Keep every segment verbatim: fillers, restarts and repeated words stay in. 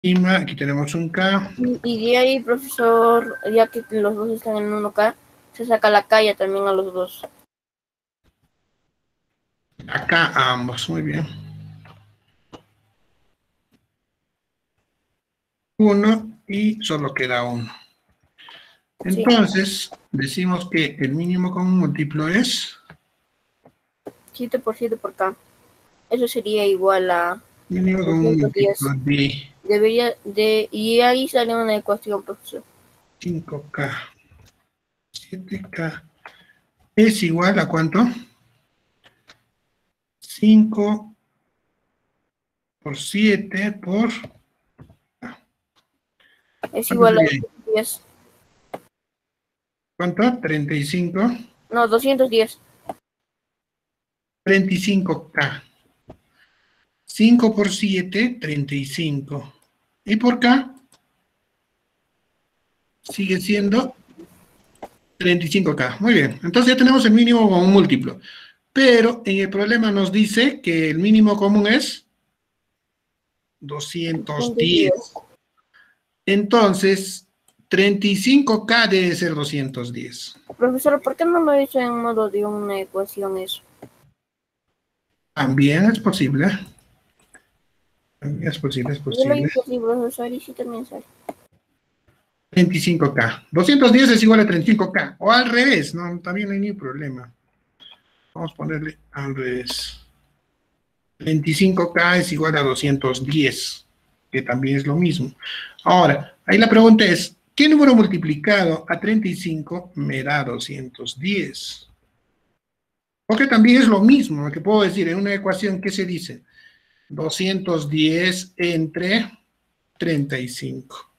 Lima, aquí tenemos un K. Y, y de ahí, profesor, ya que los dos están en uno K, se saca la K ya también a los dos. Acá a ambos, muy bien. Uno y solo queda uno. Entonces, sí. Decimos que el mínimo común múltiplo es... siete por siete por K. Eso sería igual a... Mínimo común múltiplo de... Debería de... Y ahí sale una ecuación, profesor. cinco K. siete K. ¿Es igual a cuánto? cinco por siete por... Es igual a diez. ¿Cuánto? treinta y cinco. No, doscientos diez. treinta y cinco K. cinco por siete, treinta y cinco. ¿Y por K? Sigue siendo treinta y cinco K. Muy bien. Entonces ya tenemos el mínimo común múltiplo. Pero en el problema nos dice que el mínimo común es doscientos diez. Entonces, treinta y cinco K debe ser doscientos diez. Profesor, ¿por qué no lo hizo en modo de una ecuación eso? También es posible. También es posible, es posible. Yo lo hice así, profesor, y sí también sale. treinta y cinco K. doscientos diez es igual a treinta y cinco K. O al revés, no, también no hay ningún problema. Vamos a ponerle al revés. treinta y cinco K es igual a doscientos diez, que también es lo mismo. Ahora, ahí la pregunta es, ¿qué número multiplicado a treinta y cinco me da doscientos diez? Porque también es lo mismo, lo que puedo decir en una ecuación, ¿qué se dice? doscientos diez entre treinta y cinco.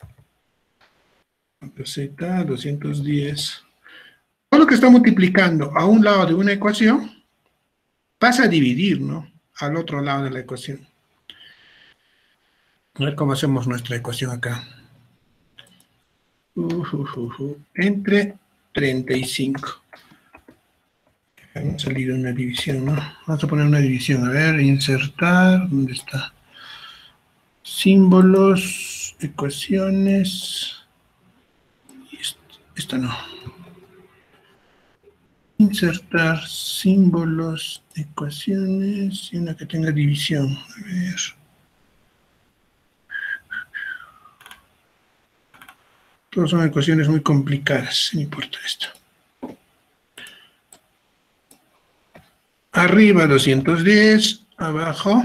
Z, doscientos diez. Todo lo que está multiplicando a un lado de una ecuación pasa a dividir, ¿no? Al otro lado de la ecuación. A ver cómo hacemos nuestra ecuación acá. Uh, uh, uh, uh. Entre treinta y cinco. Vamos a salir de una división, ¿no? Vamos a poner una división. A ver, insertar. ¿Dónde está? Símbolos, ecuaciones. Esta no. Insertar símbolos, ecuaciones y una que tenga división. A ver. Todas son ecuaciones muy complicadas, no importa esto. Arriba doscientos diez, abajo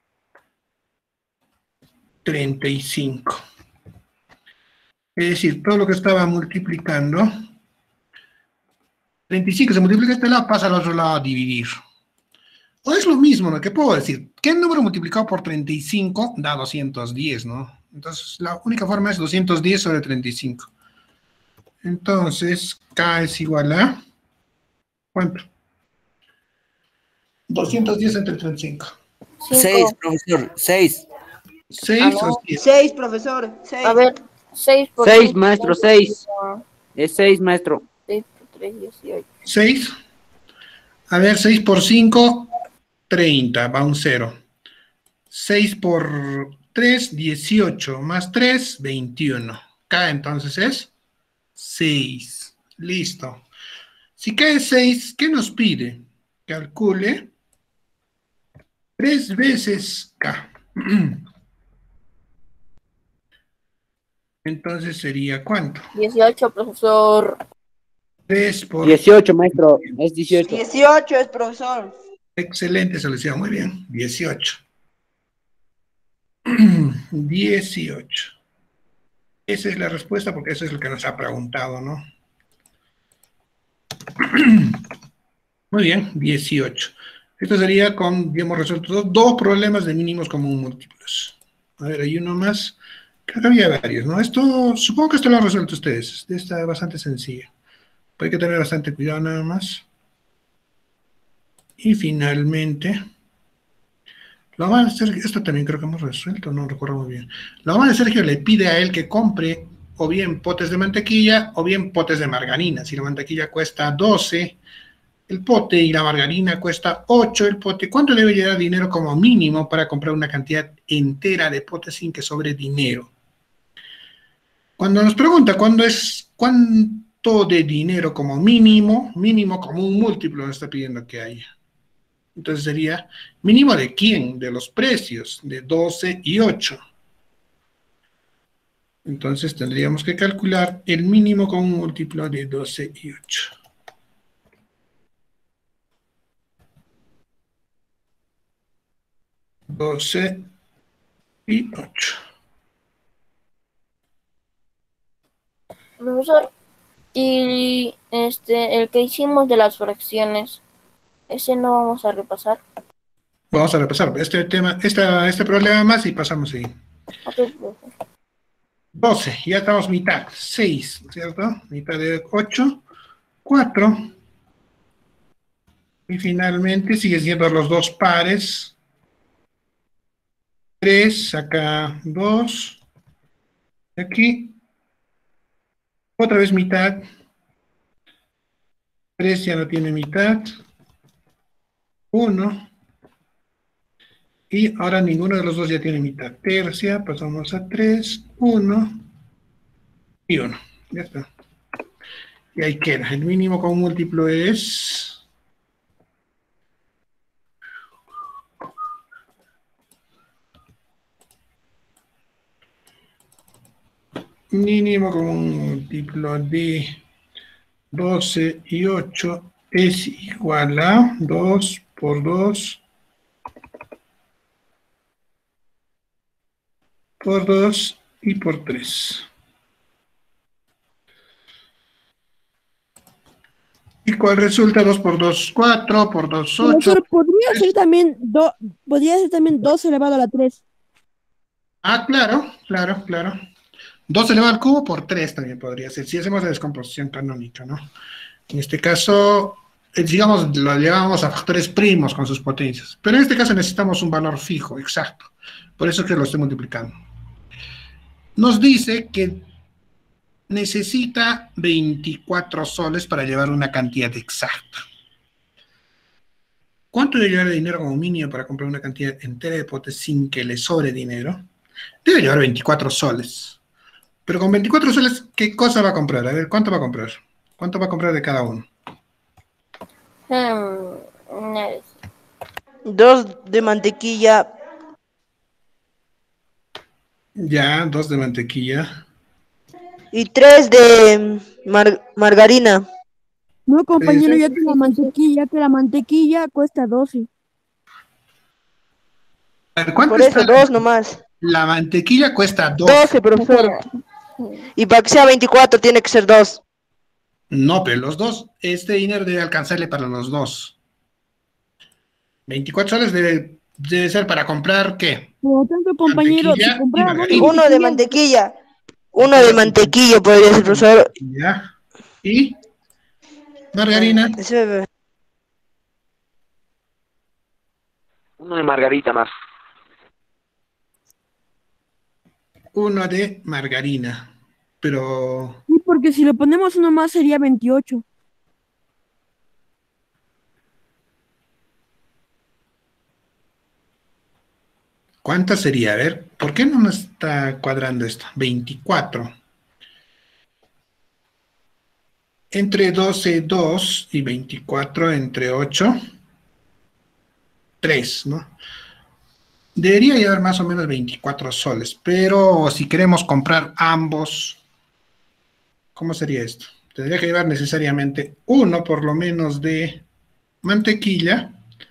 treinta y cinco. Es decir, todo lo que estaba multiplicando, treinta y cinco se multiplica a este lado, pasa al otro lado a dividir. O es lo mismo, ¿no? ¿Qué puedo decir? ¿Qué número multiplicado por treinta y cinco da doscientos diez, no? Entonces, la única forma es doscientos diez sobre treinta y cinco. Entonces, K es igual a... ¿cuánto? doscientos diez entre treinta y cinco. seis, profesor, seis. seis Ah, no. o siete. seis, profesor. seis. A ver, seis por seis, cinco, maestro, seis. Es seis, maestro. seis por tres, dieciocho. seis. A ver, seis por cinco, treinta, va un cero. seis por tres, dieciocho, más tres, veintiuno. K entonces es seis. Listo. Si K es seis, ¿qué nos pide? Calcule tres veces K. Entonces sería ¿cuánto? dieciocho, profesor. tres por... dieciocho, maestro, es dieciocho. dieciocho es, profesor. Excelente solución, muy bien. dieciocho. dieciocho. Esa es la respuesta porque eso es lo que nos ha preguntado, ¿no? Muy bien, dieciocho. Esto sería con, ya hemos resuelto dos, dos problemas de mínimos común múltiplos. A ver, hay uno más. Creo que había varios, ¿no? Esto, supongo que esto lo han resuelto ustedes. Está bastante sencillo. Hay que tener bastante cuidado nada más. Y finalmente, la mamá de Sergio, esto también creo que hemos resuelto, no recuerdo muy bien. La mamá de Sergio le pide a él que compre o bien potes de mantequilla o bien potes de margarina. Si la mantequilla cuesta doce, el pote y la margarina cuesta ocho el pote. ¿Cuánto debe llevar dinero como mínimo para comprar una cantidad entera de potes sin que sobre dinero? Cuando nos pregunta cuándo es cuánto de dinero como mínimo, mínimo como un múltiplo nos está pidiendo que haya. Entonces sería mínimo de quién, de los precios, de doce y ocho. Entonces tendríamos que calcular el mínimo con un múltiplo de doce y ocho. doce y ocho. Profesor, y este, el que hicimos de las fracciones, ese no vamos a repasar. Vamos a repasar este tema, esta, este problema más y pasamos ahí. Ok, profesor. doce, ya estamos mitad. seis, ¿cierto? Mitad de ocho. cuatro. Y finalmente sigue siendo los dos pares. tres, acá dos. Aquí. Otra vez mitad. tres ya no tiene mitad. uno. Y ahora ninguno de los dos ya tiene mitad. Tercia, pasamos a tres, uno y uno. Ya está. Y ahí queda. El mínimo con múltiplo es... Mínimo con un múltiplo de doce y ocho es igual a dos por dos por dos y por tres. ¿Y cuál resulta? dos por dos, cuatro, por dos, ocho. Profesor, podría ser también, do, podría ser también dos elevado a la tres. Ah, claro, claro, claro. dos elevado al cubo por tres también podría ser, si hacemos la descomposición canónica, ¿no? En este caso, eh, digamos, lo llevamos a factores primos con sus potencias. Pero en este caso necesitamos un valor fijo, exacto. Por eso es que lo estoy multiplicando. Nos dice que necesita veinticuatro soles para llevar una cantidad exacta. ¿Cuánto debe llevar de dinero como mínimo para comprar una cantidad entera de potes sin que le sobre dinero? Debe llevar veinticuatro soles. Pero con veinticuatro soles, ¿qué cosa va a comprar? A ver, ¿cuánto va a comprar? ¿Cuánto va a comprar de cada uno? Hmm, no. Dos de mantequilla. Ya, dos de mantequilla. Y tres de mar- margarina. No, compañero, Sí, ya que la mantequilla, ya que la mantequilla cuesta doce. A ver, ¿cuánto Por está eso, la, dos nomás. la mantequilla? Cuesta doce. Doce, profesor. Y para que sea veinticuatro tiene que ser dos. No, pero los dos, este dinero debe alcanzarle para los dos. veinticuatro soles debe, debe ser para comprar, ¿qué? Por lo tanto, compañero, si Mantequilla y compramos margarina. Uno de mantequilla. Uno de mantequilla podría ser, profesor. Ya. ¿Y margarina? Ese- Uno de margarita más. Uno de margarina. Pero, Sí, porque si le ponemos uno más sería veintiocho. ¿cuánta sería? A ver, ¿por qué no me está cuadrando esto? veinticuatro. Entre doce, dos y veinticuatro entre ocho, tres, ¿no? Debería llevar más o menos veinticuatro soles, pero si queremos comprar ambos, ¿cómo sería esto? Tendría que llevar necesariamente uno por lo menos de mantequilla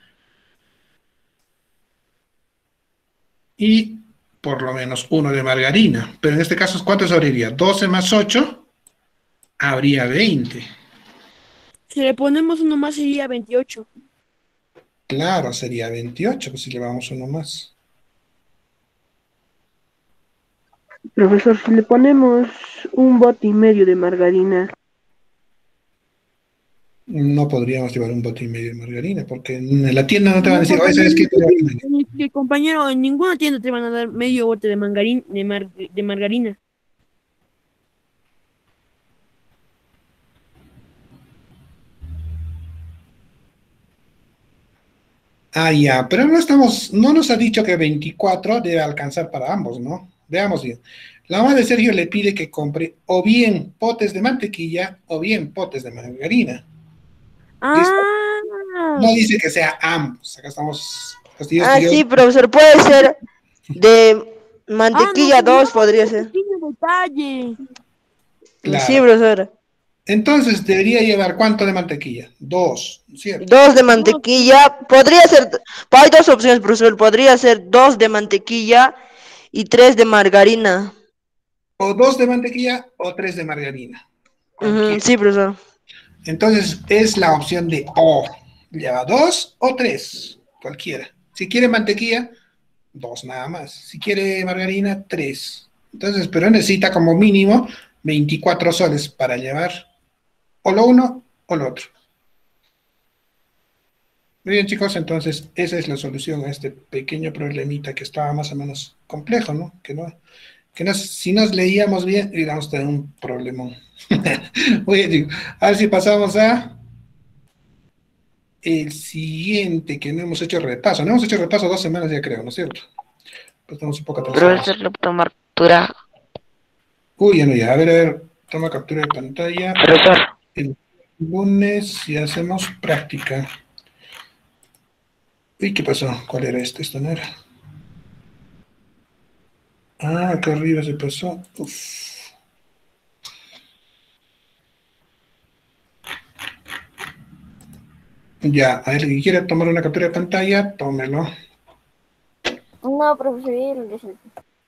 y por lo menos uno de margarina. Pero en este caso, ¿cuánto sobraría? doce más ocho, habría veinte. Si le ponemos uno más sería veintiocho. Claro, sería veintiocho, pues si llevamos uno más. Profesor, si le ponemos un bote y medio de margarina, No podríamos llevar un bote y medio de margarina, porque en la tienda no te van a No, decir, oye, compañero, ¿sabes qué? Te doy una". en el- compañero, en ninguna tienda te van a dar medio bote de, mangarín, de, mar- de margarina. Ah, ya, pero no estamos, no nos ha dicho que veinticuatro debe alcanzar para ambos, ¿no? Veamos bien. La mamá de Sergio le pide que compre o bien potes de mantequilla o bien potes de margarina. ¿Listo? Ah, No dice que sea ambos. Acá estamos fastidios Ah, y yo. sí, profesor, puede ser de ah, mantequilla nos dos, olvidamos podría un ser. pequeño detalle. Sí, Claro. profesor. Entonces debería llevar ¿cuánto de mantequilla? Dos, ¿cierto? Dos de Dos, mantequilla. Podría ser, hay dos opciones, profesor. Podría ser dos de mantequilla y tres de margarina. O dos de mantequilla o tres de margarina. Ujú, Cualquiera. sí, profesor. Entonces es la opción de O. Lleva dos o tres. Cualquiera. Si quiere mantequilla, dos nada más. Si quiere margarina, tres. Entonces, pero necesita como mínimo veinticuatro soles para llevar o lo uno o lo otro. Muy bien, chicos, entonces esa es la solución a este pequeño problemita que estaba más o menos complejo, ¿no? Que no, que no, si nos leíamos bien, íbamos a tener un problemón. Muy bien, chicos. A ver si pasamos a el siguiente, que no hemos hecho repaso. No hemos hecho repaso dos semanas ya creo, ¿no es cierto? Pues estamos un poco atrasados. Profesor, le tomar captura. Uy, ya no, ya. A ver, a ver, toma captura de pantalla. Profesor, El lunes y hacemos práctica. Uy, ¿qué pasó? ¿Cuál era este? Esto no era. Ah, acá arriba se pasó. Uf. Ya, a ver, el que quiera tomar una captura de pantalla, tómelo. No, profesor.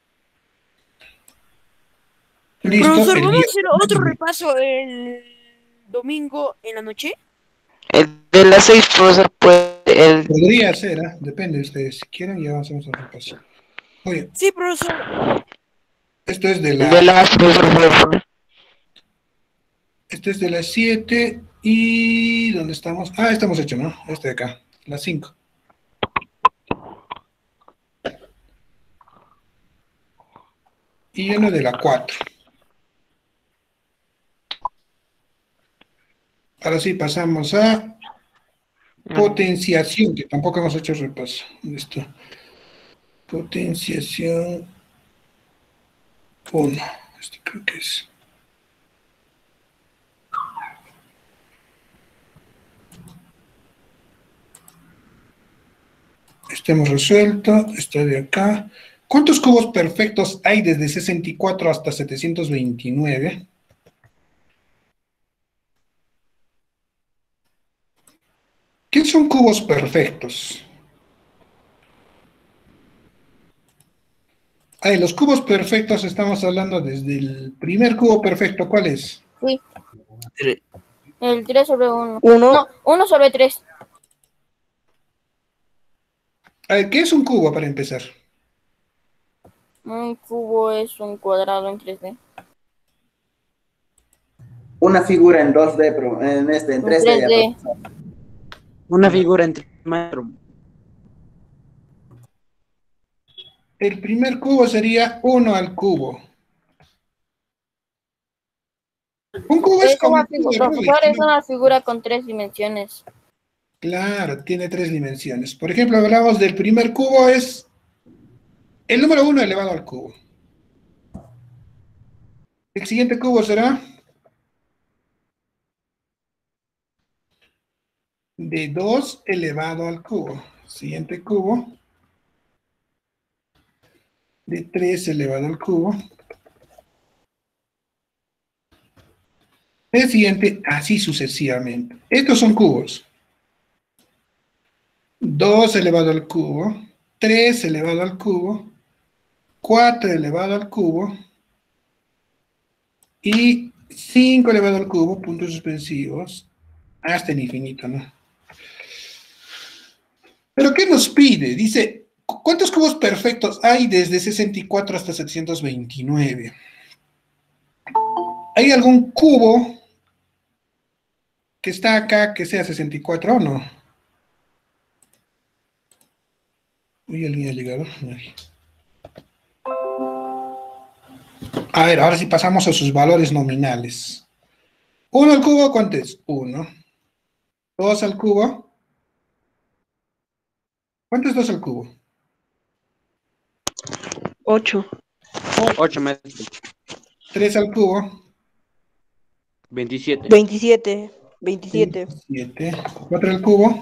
Listo, Profesor, el ¿vamos día. a hacer otro repaso el domingo en la noche? el de las seis, profesor, pues, el Podría ser, ¿eh? Depende de ustedes. Si quieren, ya hacemos el repaso. Oye, Sí, profesor. esto es de de la, las, profesor, profesor. esto es de las siete y ¿dónde estamos? Ah, estamos hecho, ¿no? Este de acá, las cinco. Y uno de la cuatro. Ahora sí pasamos a potenciación, que tampoco hemos hecho repaso. Listo. Potenciación uno. Este creo que es. Este hemos resuelto. Este de acá. ¿Cuántos cubos perfectos hay desde sesenta y cuatro hasta setecientos veintinueve? ¿Qué son cubos perfectos? Ah, los cubos perfectos estamos hablando desde el primer cubo perfecto. ¿Cuál es? Sí. El tres sobre uno. Uno. No, uno sobre tres. A ver, ¿qué es un cubo para empezar? Un cubo es un cuadrado en tres D. Una figura en dos D, pro- en este, en En tres D. tres D. Una figura entre metro. El primer cubo sería uno al cubo. Un cubo es Es como una un cubo, figura, ¿no? profesor, es una figura con tres dimensiones. Claro, tiene tres dimensiones. Por ejemplo, hablamos del primer cubo, es el número uno elevado al cubo. El siguiente cubo será de dos elevado al cubo. Siguiente cubo, de tres elevado al cubo. El siguiente, así sucesivamente. Estos son cubos. dos elevado al cubo, tres elevado al cubo, cuatro elevado al cubo y cinco elevado al cubo, puntos suspensivos, hasta el infinito, ¿no? ¿Pero qué nos pide? Dice, ¿cuántos cubos perfectos hay desde sesenta y cuatro hasta setecientos veintinueve? ¿Hay algún cubo que está acá que sea sesenta y cuatro o no? Uy, ¿alguien ha llegado? Nadie. A ver, ahora sí pasamos a sus valores nominales. uno al cubo, ¿cuánto es? uno. dos al cubo. ¿Cuánto es dos al cubo? ocho. ocho, maestro. tres al cubo. veintisiete. veintisiete. veintisiete. siete. cuatro al cubo.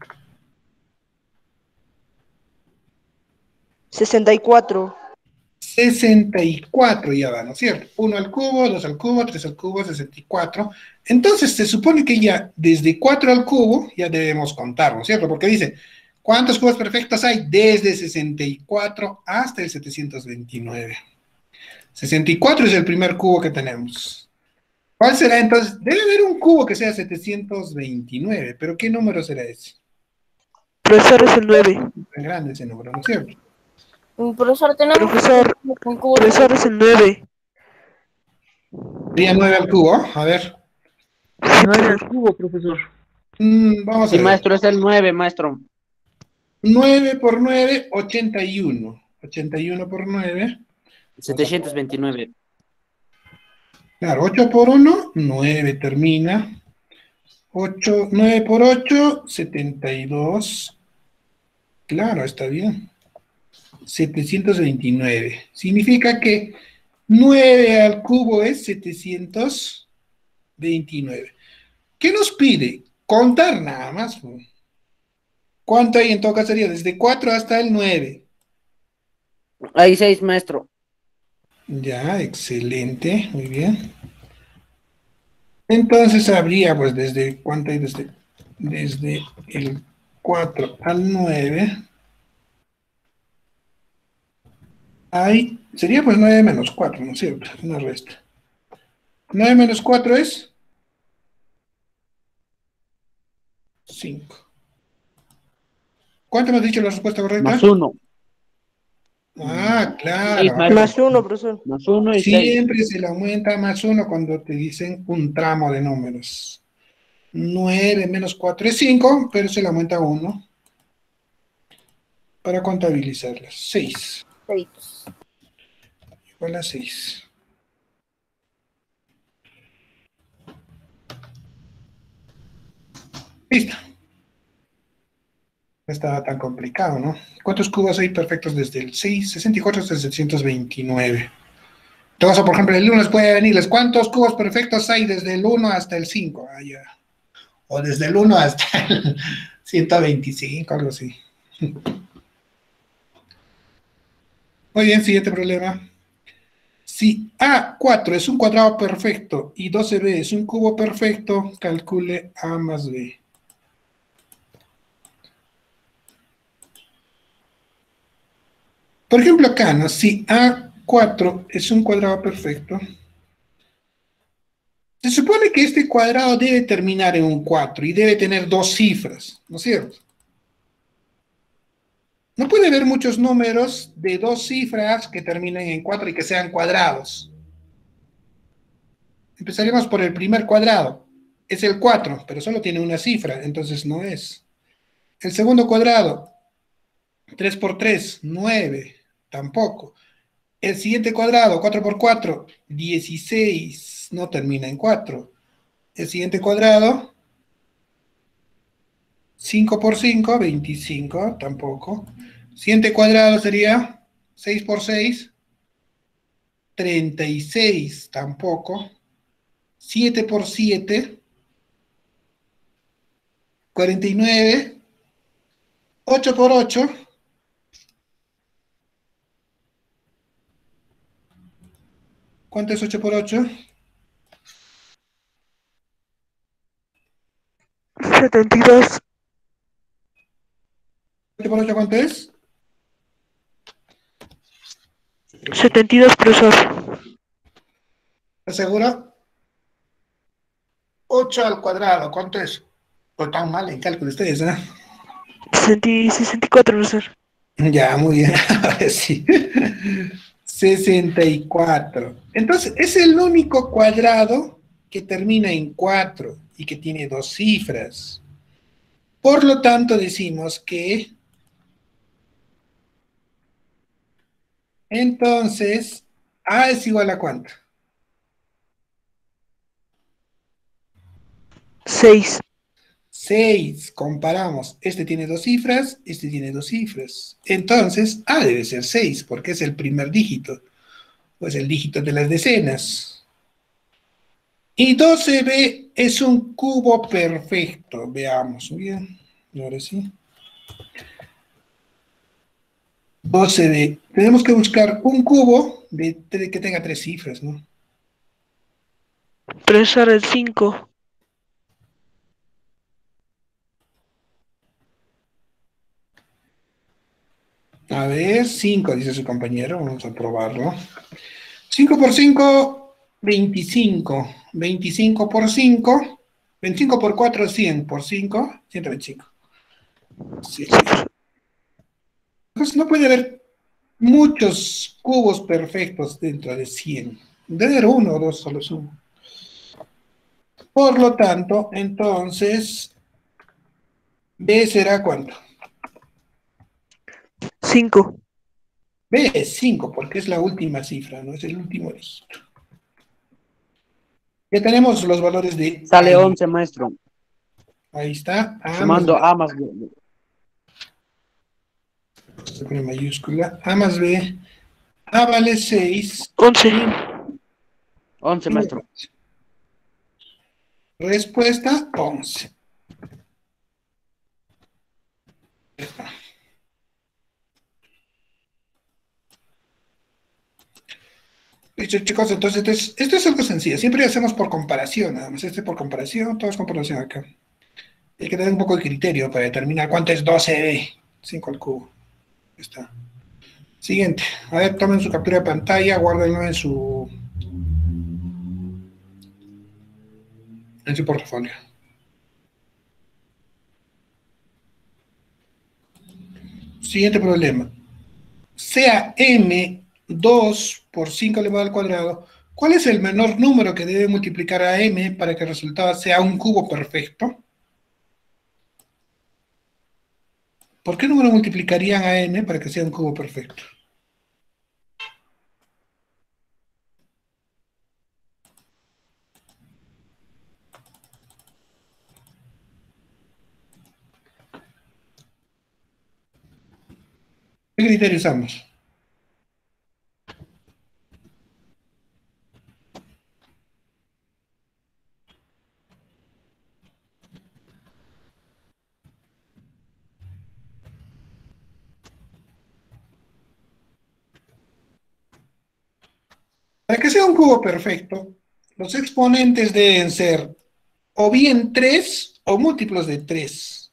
sesenta y cuatro. sesenta y cuatro ya va, ¿no es cierto? uno al cubo, dos al cubo, tres al cubo, sesenta y cuatro. Entonces se supone que ya desde cuatro al cubo ya debemos contar, ¿no es cierto? Porque dice, ¿cuántos cubos perfectos hay? Desde sesenta y cuatro hasta el setecientos veintinueve. sesenta y cuatro es el primer cubo que tenemos. ¿Cuál será entonces? Debe haber un cubo que sea setecientos veintinueve, pero ¿qué número será ese? Profesor, es el nueve. Tan grande ese número, ¿no es cierto? Mm, Profesor, tenemos Profesor, un cubo Profesor, es el nueve. Sería nueve al cubo, a ver. nueve al cubo, profesor. Mm, vamos a Sí, ver. maestro, es el nueve, maestro. nueve por nueve, ochenta y uno. ochenta y uno por nueve. setecientos veintinueve. Claro, ocho por uno, nueve termina. ocho, nueve por ocho, setenta y dos. Claro, está bien. setecientos veintinueve. Significa que nueve al cubo es setecientos veintinueve. ¿Qué nos pide? Contar nada más. ¿Cuánto hay en todo caso? Sería desde cuatro hasta el nueve. Hay seis, maestro. Ya, excelente, muy bien. Entonces habría, pues, desde, ¿cuánto hay? Desde, desde el cuatro al nueve. Hay, sería pues nueve menos cuatro, ¿no es cierto? Una resta. nueve menos cuatro es cinco. ¿Cuánto hemos dicho la respuesta correcta? Más uno. Ah, Seis, claro. maestro. Más uno, profesor. Más uno y seis. Siempre se le aumenta más uno cuando te dicen un tramo de números. nueve menos cuatro es cinco, pero se le aumenta uno para contabilizarlas. seis. seis. Igual a seis. Listo. No estaba tan complicado, ¿no? ¿Cuántos cubos hay perfectos desde el seis, sesenta y cuatro hasta el setecientos veintinueve? Entonces, por ejemplo, el lunes puede venirles, ¿cuántos cubos perfectos hay desde el uno hasta el cinco? Ah, ya. O desde el uno hasta el ciento veinticinco, algo así. Muy bien, siguiente problema. Si A cuatro es un cuadrado perfecto y doce b es un cubo perfecto, calcule A más B. Por ejemplo, acá, ¿no? Si A cuatro es un cuadrado perfecto, se supone que este cuadrado debe terminar en un cuatro y debe tener dos cifras, ¿no es cierto? No puede haber muchos números de dos cifras que terminen en cuatro y que sean cuadrados. Empezaremos por el primer cuadrado. Es el cuatro, pero solo tiene una cifra, entonces no es. El segundo cuadrado, tres por tres, nueve, tampoco. El siguiente cuadrado, cuatro por cuatro, dieciséis, no termina en cuatro. El siguiente cuadrado, cinco por cinco, veinticinco, tampoco. Siguiente cuadrado sería seis por seis, treinta y seis, tampoco. siete por siete, cuarenta y nueve. ocho por ocho, ¿cuánto es ocho por ocho? setenta y dos. ocho por ocho, ¿cuánto es? setenta y dos, profesor. ¿Estás seguro? ocho al cuadrado, ¿cuánto es? Pues tan mal en cálculo ustedes, ¿eh? sesenta y cuatro, profesor. Ya, muy bien. Ahora sí. sesenta y cuatro. Entonces, es el único cuadrado que termina en cuatro y que tiene dos cifras. Por lo tanto, decimos que entonces A es igual a ¿cuánto? seis. seis, comparamos. Este tiene dos cifras, este tiene dos cifras. Entonces, A debe ser seis, porque es el primer dígito. Pues el dígito de las decenas. Y doce b es un cubo perfecto. Veamos, bien. Ahora sí. doce b. Tenemos que buscar un cubo de, de que tenga tres cifras, ¿no? Profesor, el cinco. A ver, cinco, dice su compañero. Vamos a probarlo. cinco por cinco, veinticinco. veinticinco por cinco. veinticinco por cuatro, cien. Por cinco, ciento veinticinco. Sí. Entonces no puede haber muchos cubos perfectos dentro de cien. Debe haber uno o dos, solo uno. Por lo tanto, entonces, B será ¿cuánto? cinco. B es cinco, porque es la última cifra, no es el último dígito. Ya tenemos los valores de... Sale ahí. once, maestro. Ahí está. A Sumando más B. A más B. Se pone mayúscula. A más B. A vale seis. once. once, maestro. Respuesta once. Listo, chicos, entonces esto es, esto es algo sencillo. Siempre hacemos por comparación, nada más. Este por comparación, todo es comparación acá. Hay que tener un poco de criterio para determinar cuánto es doce b. cinco al cubo. Ya está. Siguiente. A ver, tomen su captura de pantalla, guárdenlo en su... en su portafolio. Siguiente problema. Sea m dos por cinco elevado al cuadrado, ¿cuál es el menor número que debe multiplicar a m para que el resultado sea un cubo perfecto? ¿Por qué número multiplicarían a n para que sea un cubo perfecto? ¿Qué criterio usamos? Para que sea un cubo perfecto, los exponentes deben ser o bien tres o múltiplos de tres.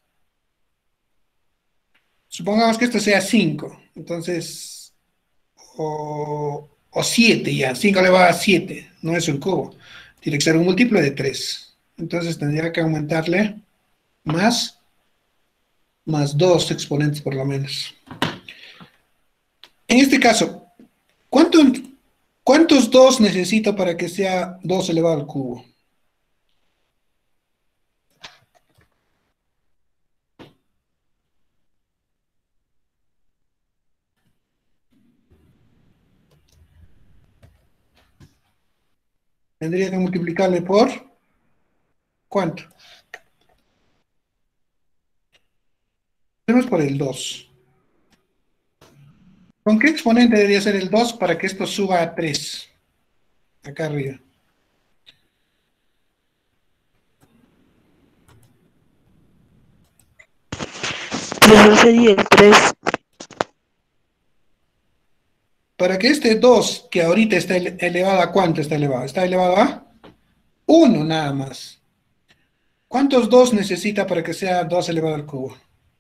Supongamos que esto sea cinco, entonces, o, o siete ya, cinco elevado a siete, no es un cubo, tiene que ser un múltiplo de tres. Entonces tendría que aumentarle más, más dos exponentes por lo menos. En este caso, ¿cuánto, ¿cuántos dos necesito para que sea dos elevado al cubo? Tendría que multiplicarle por ¿cuánto? Tenemos por el dos. ¿Con qué exponente debería ser el dos para que esto suba a tres? Acá arriba. Profesor, sería el tres. Para que este dos, que ahorita está ele- elevado a ¿cuánto está elevado? Está elevado a uno nada más. ¿Cuántos dos necesita para que sea dos elevado al cubo?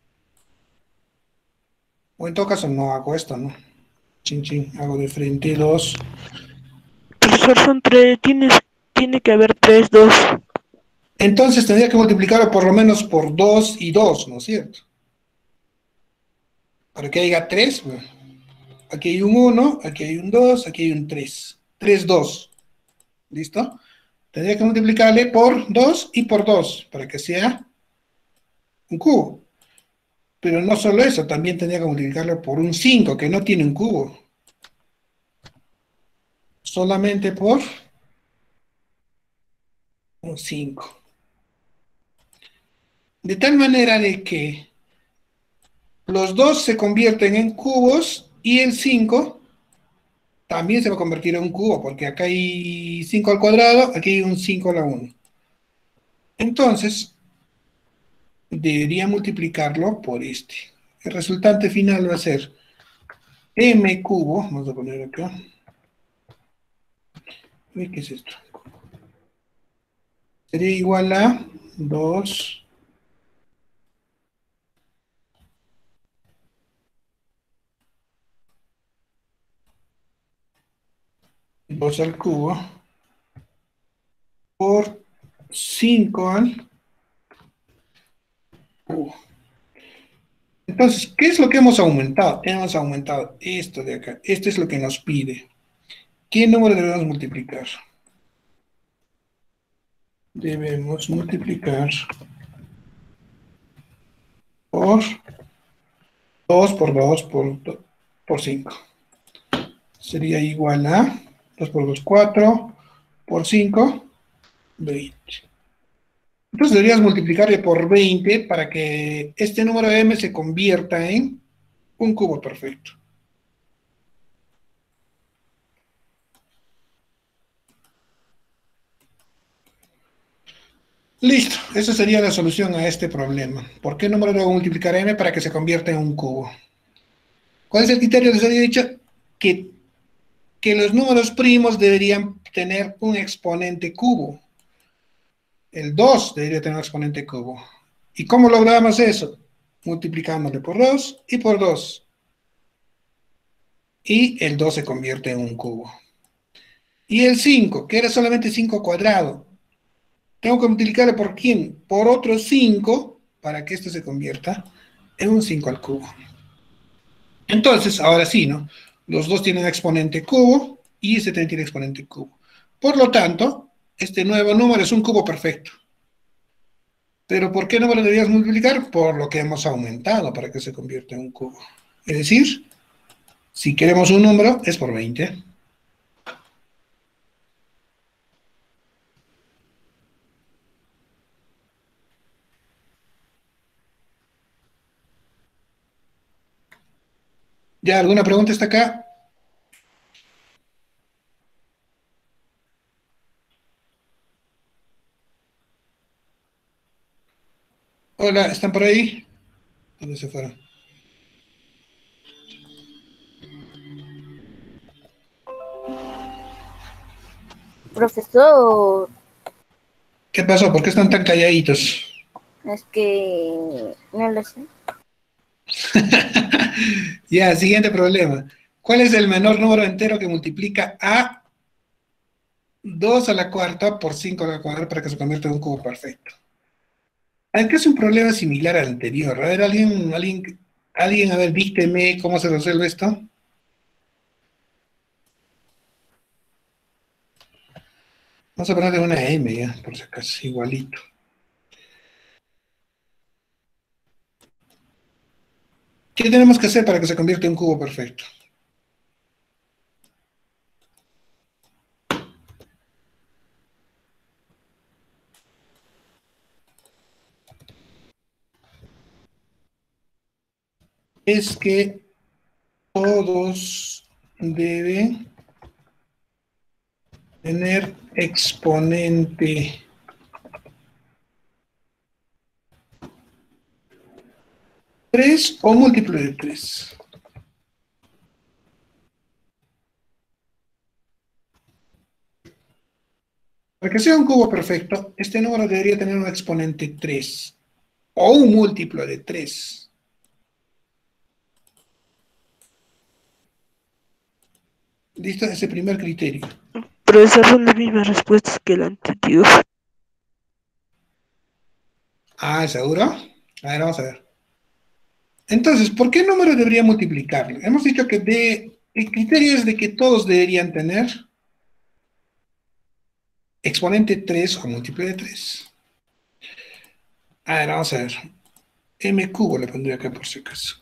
O en todo caso no hago esto, ¿no? Chin, chin, hago de frente dos. Profesor, son tres. Tienes, tiene que haber tres, dos. Entonces tendría que multiplicarlo por lo menos por dos y dos, ¿no es cierto? Para que haya tres, bueno, aquí hay un uno, aquí hay un dos, aquí hay un tres. tres, dos. ¿Listo? Tendría que multiplicarle por dos y por dos para que sea un cubo. Pero no solo eso, también tendría que multiplicarlo por un cinco, que no tiene un cubo. Solamente por un cinco. De tal manera de que los dos se convierten en cubos y el cinco también se va a convertir en un cubo, porque acá hay cinco al cuadrado, aquí hay un cinco a la uno. Entonces, debería multiplicarlo por este. El resultante final va a ser m cubo, vamos a poner acá. Uy, ¿qué es esto? Sería igual a dos dos al cubo por cinco al cubo. Entonces, ¿qué es lo que hemos aumentado? Hemos aumentado esto de acá. Esto es lo que nos pide. ¿Qué número debemos multiplicar? Debemos multiplicar por dos por dos por, por cinco. Sería igual a dos por dos, cuatro, por cinco, veinte. Entonces deberías multiplicarle por veinte para que este número de m se convierta en un cubo perfecto. Listo, esa sería la solución a este problema. ¿Por qué número debo multiplicar m para que se convierta en un cubo? ¿Cuál es el criterio? Les había dicho que, que los números primos deberían tener un exponente cubo. El dos debería tener un exponente cubo. ¿Y cómo logramos eso? Multiplicándole por dos y por dos. Y el dos se convierte en un cubo. Y el cinco, que era solamente cinco cuadrado. Tengo que multiplicarle por quién? Por otro cinco, para que esto se convierta en un cinco al cubo. Entonces, ahora sí, ¿no? Los dos tienen exponente cubo y este también tiene exponente cubo. Por lo tanto, este nuevo número es un cubo perfecto. ¿Pero por qué número deberías multiplicar? Por lo que hemos aumentado para que se convierta en un cubo. Es decir, si queremos un número, es por veinte. ¿Ya alguna pregunta está acá? Hola, ¿están por ahí? ¿Dónde se fueron? Profesor, ¿Qué pasó? ¿Por qué están tan calladitos? es que no lo sé. Ya, siguiente problema. ¿Cuál es el menor número entero que multiplica a dos a la cuarta por cinco a la cuadrada para que se convierta en un cubo perfecto? Acá es un problema similar al anterior. A ver, alguien, alguien, alguien, a ver, dícteme cómo se resuelve esto. Vamos a ponerle una M ya, por si acaso, igualito. ¿Qué tenemos que hacer para que se convierta en un cubo perfecto? Es que todos deben tener exponente tres o múltiplo de tres. Para que sea un cubo perfecto, este número debería tener un exponente tres o un múltiplo de tres. ¿Listo? Ese primer criterio. Profesor, son las mismas respuestas que el anterior. Ah, ¿seguro? A ver, vamos a ver. Entonces, ¿por qué número debería multiplicarlo? Hemos dicho que de, el criterio es de que todos deberían tener exponente tres o múltiplo de tres. A ver, vamos a ver. M cubo le pondría acá por si acaso.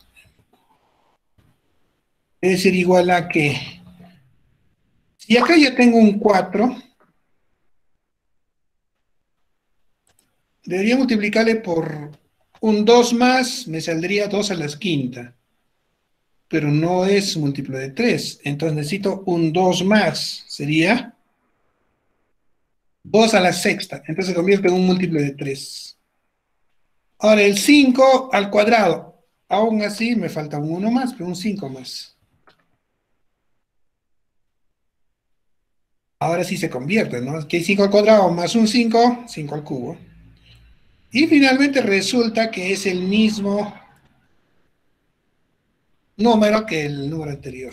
Debe ser igual a que... Si acá ya tengo un cuatro, debería multiplicarle por un dos más, me saldría dos a la quinta. Pero no es múltiplo de tres. Entonces necesito un dos más. Sería dos a la sexta. Entonces se convierte en un múltiplo de tres. Ahora el cinco al cuadrado. Aún así me falta un uno más, pero un cinco más. Ahora sí se convierte, ¿no? Que cinco al cuadrado más un cinco, cinco al cubo. Y finalmente resulta que es el mismo número que el número anterior.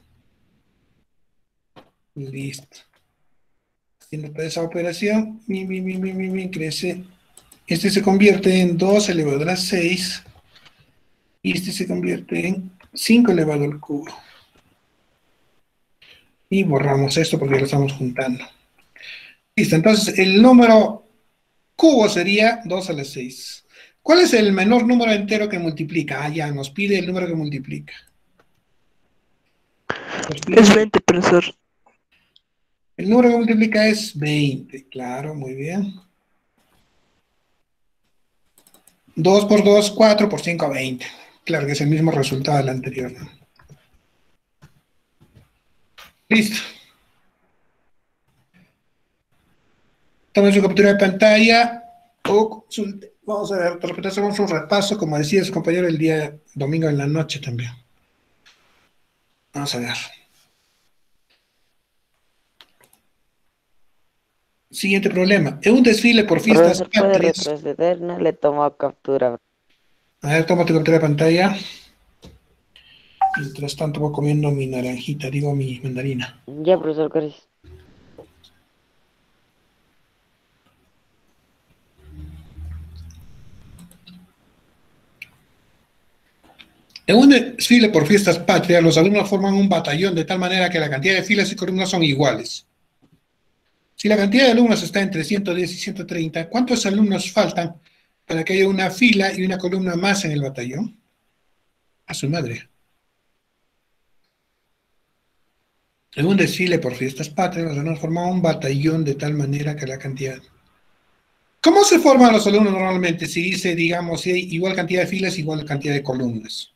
Listo. Haciendo toda esa operación, mi, mi, mi, mi, mi, mi, crece. Este se convierte en dos elevado a la seis. Y este se convierte en cinco elevado al cubo. Y borramos esto porque lo estamos juntando. Listo, entonces el número cubo sería dos a la seis. ¿Cuál es el menor número entero que multiplica? Ah, ya, nos pide el número que multiplica. Nos pide- Es veinte, profesor. El número que multiplica es veinte. Claro, muy bien. dos por dos, cuatro por cinco, veinte. Claro que es el mismo resultado del anterior, ¿no? Listo. Tomen su captura de pantalla o consulte. Vamos a ver, hacemos un repaso, como decía su compañero el día domingo en la noche también. Vamos a ver. Siguiente problema. En un desfile por fiestas Profesor, puede patrias. retroceder, no le tomo captura. A ver, toma tu captura de pantalla. Mientras tanto voy comiendo mi naranjita, digo mi mandarina. Ya, profesor, gracias. En un desfile por fiestas patrias, los alumnos forman un batallón de tal manera que la cantidad de filas y columnas son iguales. Si la cantidad de alumnos está entre ciento diez y ciento treinta, ¿cuántos alumnos faltan para que haya una fila y una columna más en el batallón? A su madre. En un desfile por fiestas patrias, los alumnos forman un batallón de tal manera que la cantidad... ¿Cómo se forman los alumnos normalmente? Si dice, digamos, si hay igual cantidad de filas, igual cantidad de columnas.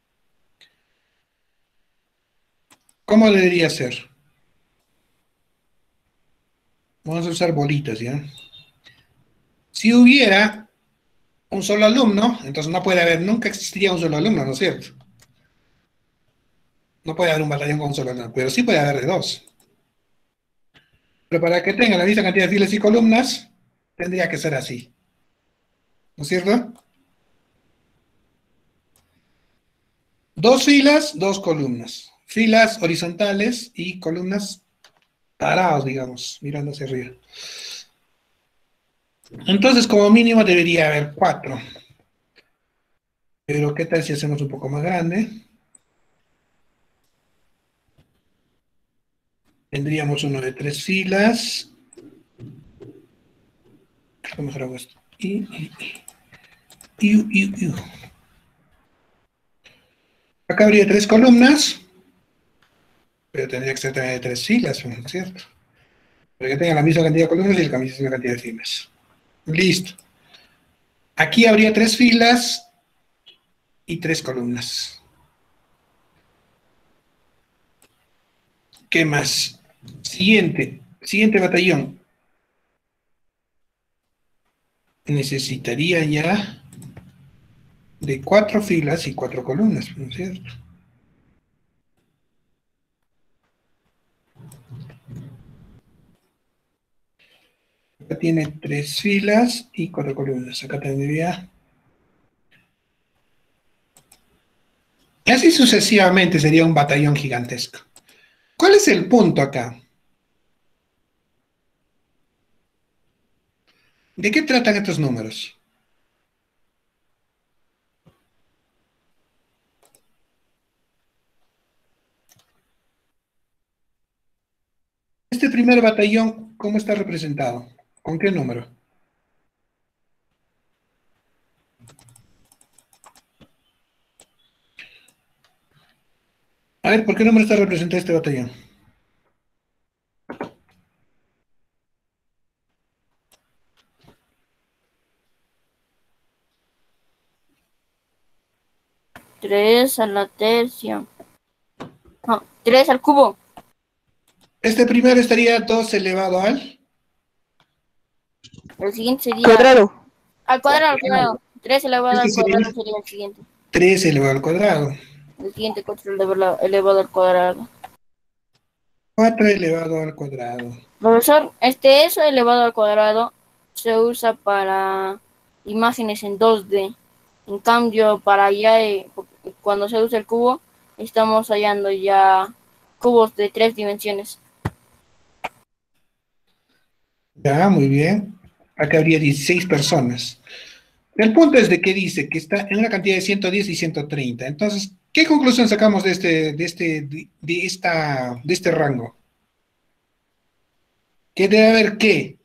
¿Cómo debería ser? Vamos a usar bolitas, ¿ya? Si hubiera un solo alumno, entonces no puede haber, nunca existiría un solo alumno, ¿no es cierto? No puede haber un batallón con un solo alumno, pero sí puede haber de dos. Pero para que tenga la misma cantidad de filas y columnas, tendría que ser así. ¿No es cierto? Dos filas, dos columnas. Filas horizontales y columnas parados, digamos, mirando hacia arriba. Entonces, como mínimo debería haber cuatro. Pero, ¿qué tal si hacemos un poco más grande? Tendríamos uno de tres filas. ¿Cómo mejor hago esto? Y, y, y, y, y, y. Acá habría tres columnas. Pero tendría que ser también de tres filas, ¿no es cierto? Para que tenga la misma cantidad de columnas y la misma cantidad de filas. Listo. Aquí habría tres filas y tres columnas. ¿Qué más? Siguiente. Siguiente batallón. Necesitaría ya de cuatro filas y cuatro columnas, ¿no es cierto? Acá tiene tres filas y cuatro columnas. Acá tendría... Y así sucesivamente sería un batallón gigantesco. ¿Cuál es el punto acá? ¿De qué tratan estos números? Este primer batallón, ¿cómo está representado? ¿Con qué número? A ver, ¿por qué número está representado este batallón? tres a la tercia. No, tres al cubo. Este primero estaría dos elevado al... El siguiente sería... Cuadrado. Al cuadrado, al cuadrado. tres elevado Este al cuadrado sería- sería el siguiente. tres elevado al cuadrado. El siguiente cuatro elevado, elevado al cuadrado. cuatro elevado al cuadrado. Profesor, este eso elevado al cuadrado se usa para imágenes en dos D. En cambio, para allá, eh, cuando se usa el cubo, estamos hallando ya cubos de tres dimensiones. Ya, muy bien. Acá habría dieciséis personas. El punto es de que dice que está en una cantidad de ciento diez y ciento treinta. Entonces, ¿qué conclusión sacamos de este, de este, de, de esta, de este rango? Que debe haber qué.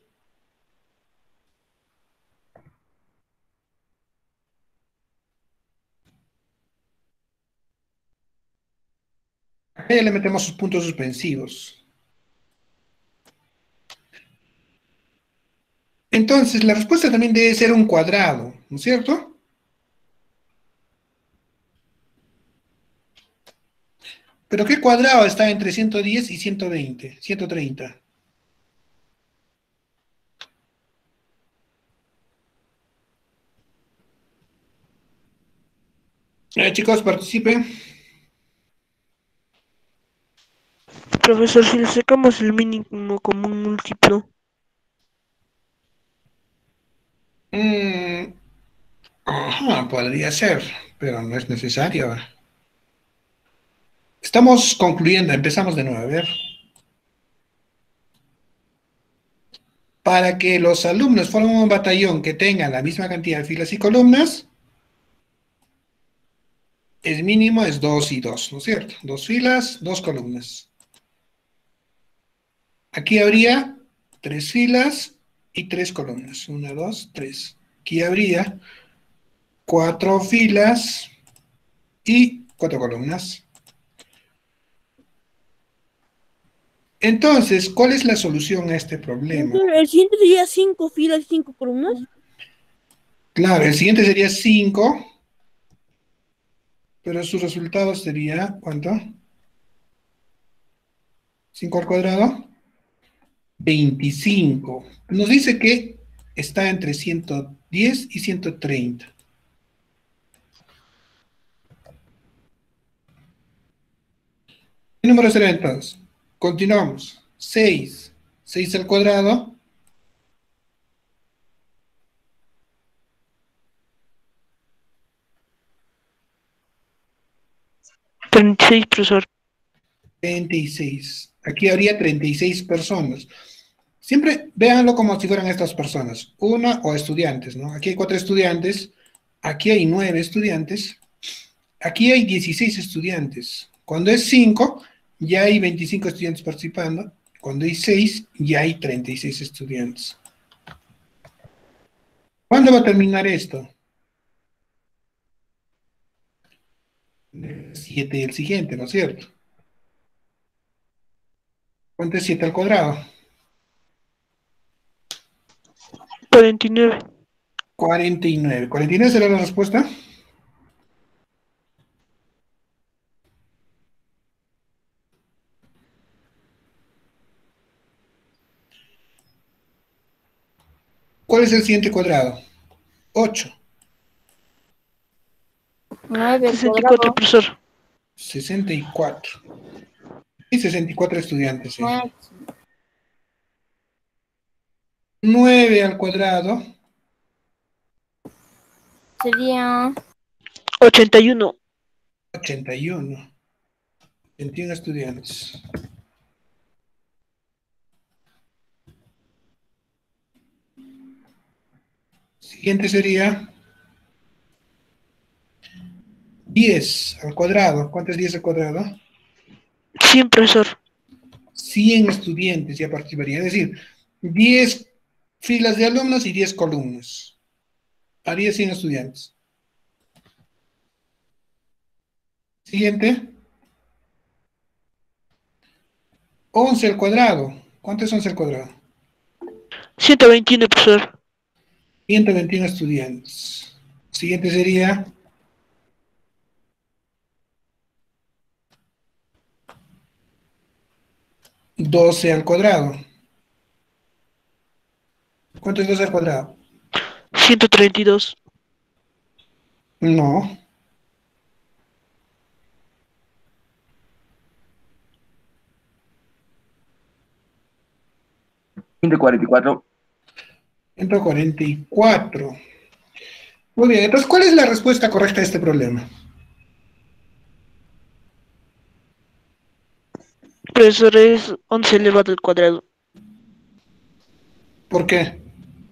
Acá ya le metemos sus puntos suspensivos. Entonces, la respuesta también debe ser un cuadrado, ¿no es cierto? ¿Pero qué cuadrado está entre ciento diez y ciento veinte? ciento treinta. Eh, chicos, participen. Profesor, si le sacamos el mínimo común múltiplo. Mm, ajá, podría ser, pero no es necesario. Estamos concluyendo, empezamos de nuevo, a ver. Para que los alumnos formen un batallón que tenga la misma cantidad de filas y columnas, el mínimo es dos y dos, ¿no es cierto? Dos filas, dos columnas. Aquí habría tres filas y tres columnas. Una, dos, tres. Aquí habría cuatro filas y cuatro columnas. Entonces, ¿cuál es la solución a este problema? Profesor, el siguiente sería cinco filas y cinco columnas. Claro, el siguiente sería cinco, pero su resultado sería, ¿cuánto? cinco al cuadrado, veinticinco. Nos dice que está entre ciento diez y ciento treinta. ¿Qué número será entonces? Continuamos. seis. seis al cuadrado. treinta y seis, profesor. treinta y seis. Aquí habría treinta y seis personas. Siempre véanlo como si fueran estas personas. Una o estudiantes, ¿no? Aquí hay cuatro estudiantes. Aquí hay nueve estudiantes. Aquí hay dieciséis estudiantes. Cuando es cinco, ya hay veinticinco estudiantes participando. Cuando hay seis, ya hay treinta y seis estudiantes. ¿Cuándo va a terminar esto? siete el siguiente, ¿no es cierto? ¿Cuánto es siete al cuadrado? cuarenta y nueve. cuarenta y nueve. ¿cuarenta y nueve será la respuesta? ¿Cuál es el siguiente cuadrado? ocho. nueve al sesenta y cuatro, cuadrado. profesor. sesenta y cuatro. Y sesenta y cuatro estudiantes. ¿Sí? nueve nueve al cuadrado. sería ochenta y uno. ochenta y uno. veintiuno estudiantes. Siguiente sería diez al cuadrado. ¿Cuánto es diez al cuadrado? cien, profesor. cien estudiantes ya participarían. Es decir, diez filas de alumnos y diez columnas. Haría cien estudiantes. Siguiente. once al cuadrado. ¿Cuánto es once al cuadrado? ciento veintiuno, profesor. ciento veintiuno estudiantes. Siguiente sería doce al cuadrado. ¿Cuánto es doce al cuadrado? ciento treinta y dos. No. ciento cuarenta y cuatro. ciento cuarenta y cuatro. Muy bien, entonces, ¿cuál es la respuesta correcta a este problema? Profesor, es once elevado al cuadrado. ¿Por qué?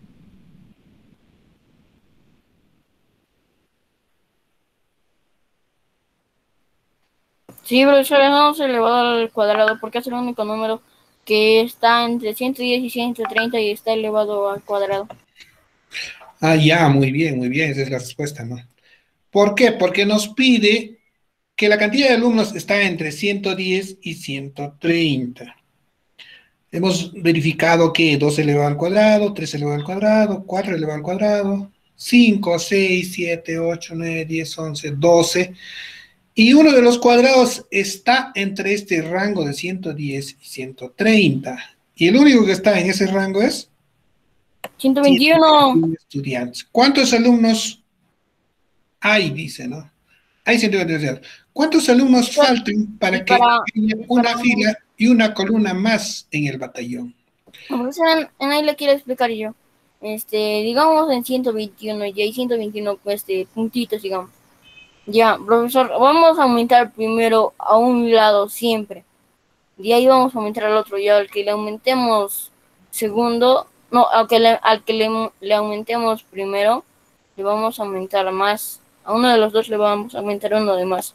Sí, profesor, es once elevado al cuadrado porque es el único número que está entre ciento diez y ciento treinta y está elevado al cuadrado. Ah, ya, muy bien, muy bien, esa es la respuesta, ¿no? ¿Por qué? Porque nos pide que la cantidad de alumnos está entre ciento diez y ciento treinta. Hemos verificado que dos elevado al cuadrado, tres elevado al cuadrado, cuatro elevado al cuadrado, cinco, seis, siete, ocho, nueve, diez, once, doce. Y uno de los cuadrados está entre este rango de ciento diez y ciento treinta. Y el único que está en ese rango es ciento veintiuno. estudiantes. ¿Cuántos alumnos hay? Dice, ¿no? Hay ciento veintiuno estudiantes. ¿Cuántos alumnos faltan para que para, haya una para... fila y una columna más en el batallón? No, profesor, en, en ahí le quiero explicar yo. Este, digamos en ciento veintiuno, y hay ciento veintiuno este, puntitos, digamos. Ya, profesor, vamos a aumentar primero a un lado siempre. Y ahí vamos a aumentar al otro. Y al que le aumentemos segundo, no, al que le, al que le, le aumentemos primero, le vamos a aumentar más. A uno de los dos le vamos a aumentar uno de más.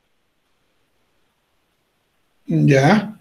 Ya.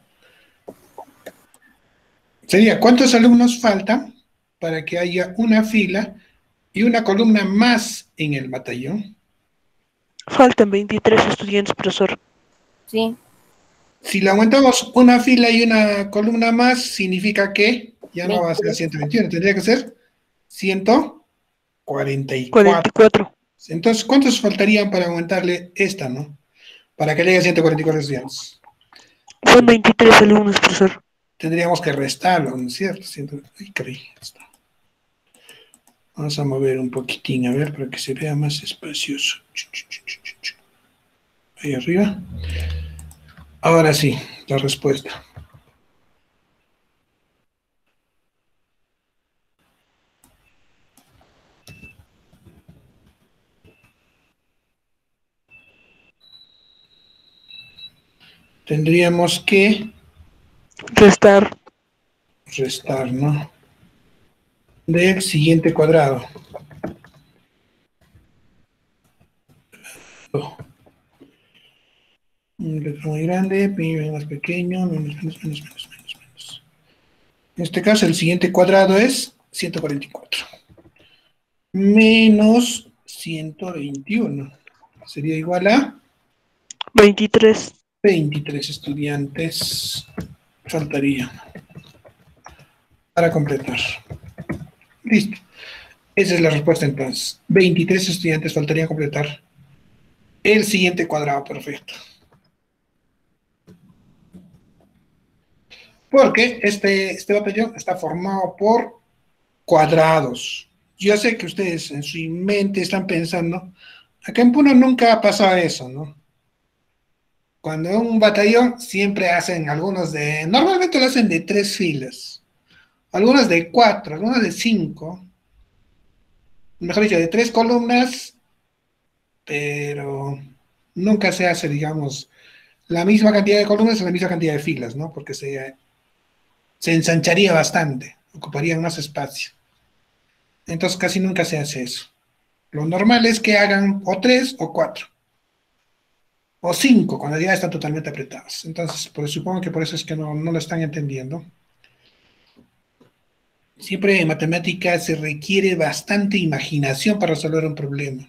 Sería, ¿cuántos alumnos faltan para que haya una fila y una columna más en el batallón? Faltan veintitrés estudiantes, profesor. Sí. Si le aumentamos una fila y una columna más, significa que ya no va a ser veintitrés. ciento veintiuno, tendría que ser ciento cuarenta y cuarenta cuatro. y cuatro. Entonces, ¿cuántos faltarían para aumentarle esta, no? Para que llegue a ciento cuarenta y cuatro estudiantes. Son veintitrés alumnos, profesor. Tendríamos que restarlo, ¿no es cierto? Ay, creí. Está. Vamos a mover un poquitín, a ver, para que se vea más espacioso. Ahí arriba. Ahora sí, la respuesta. Tendríamos que Restar. restar, ¿no? Del siguiente cuadrado. Oh. Un letra muy grande, pi más pequeño, menos, menos, menos, menos, menos, menos. En este caso, el siguiente cuadrado es ciento cuarenta y cuatro. Menos ciento veintiuno. Sería igual a veintitrés. veintitrés estudiantes faltaría para completar. Listo. Esa es la respuesta entonces. veintitrés estudiantes faltarían completar el siguiente cuadrado perfecto. Porque este, este batallón está formado por cuadrados. Yo sé que ustedes en su mente están pensando, acá en Puno nunca ha pasado eso, ¿no? Cuando en un batallón siempre hacen algunos de, normalmente lo hacen de tres filas, algunos de cuatro, algunos de cinco, mejor dicho, de tres columnas, pero nunca se hace, digamos, la misma cantidad de columnas o la misma cantidad de filas, ¿no? Porque se, se ensancharía bastante, ocuparían más espacio. Entonces casi nunca se hace eso. Lo normal es que hagan o tres o cuatro. O cinco, cuando ya están totalmente apretados. Entonces, pues, supongo que por eso es que no, no lo están entendiendo. Siempre en matemáticas se requiere bastante imaginación para resolver un problema.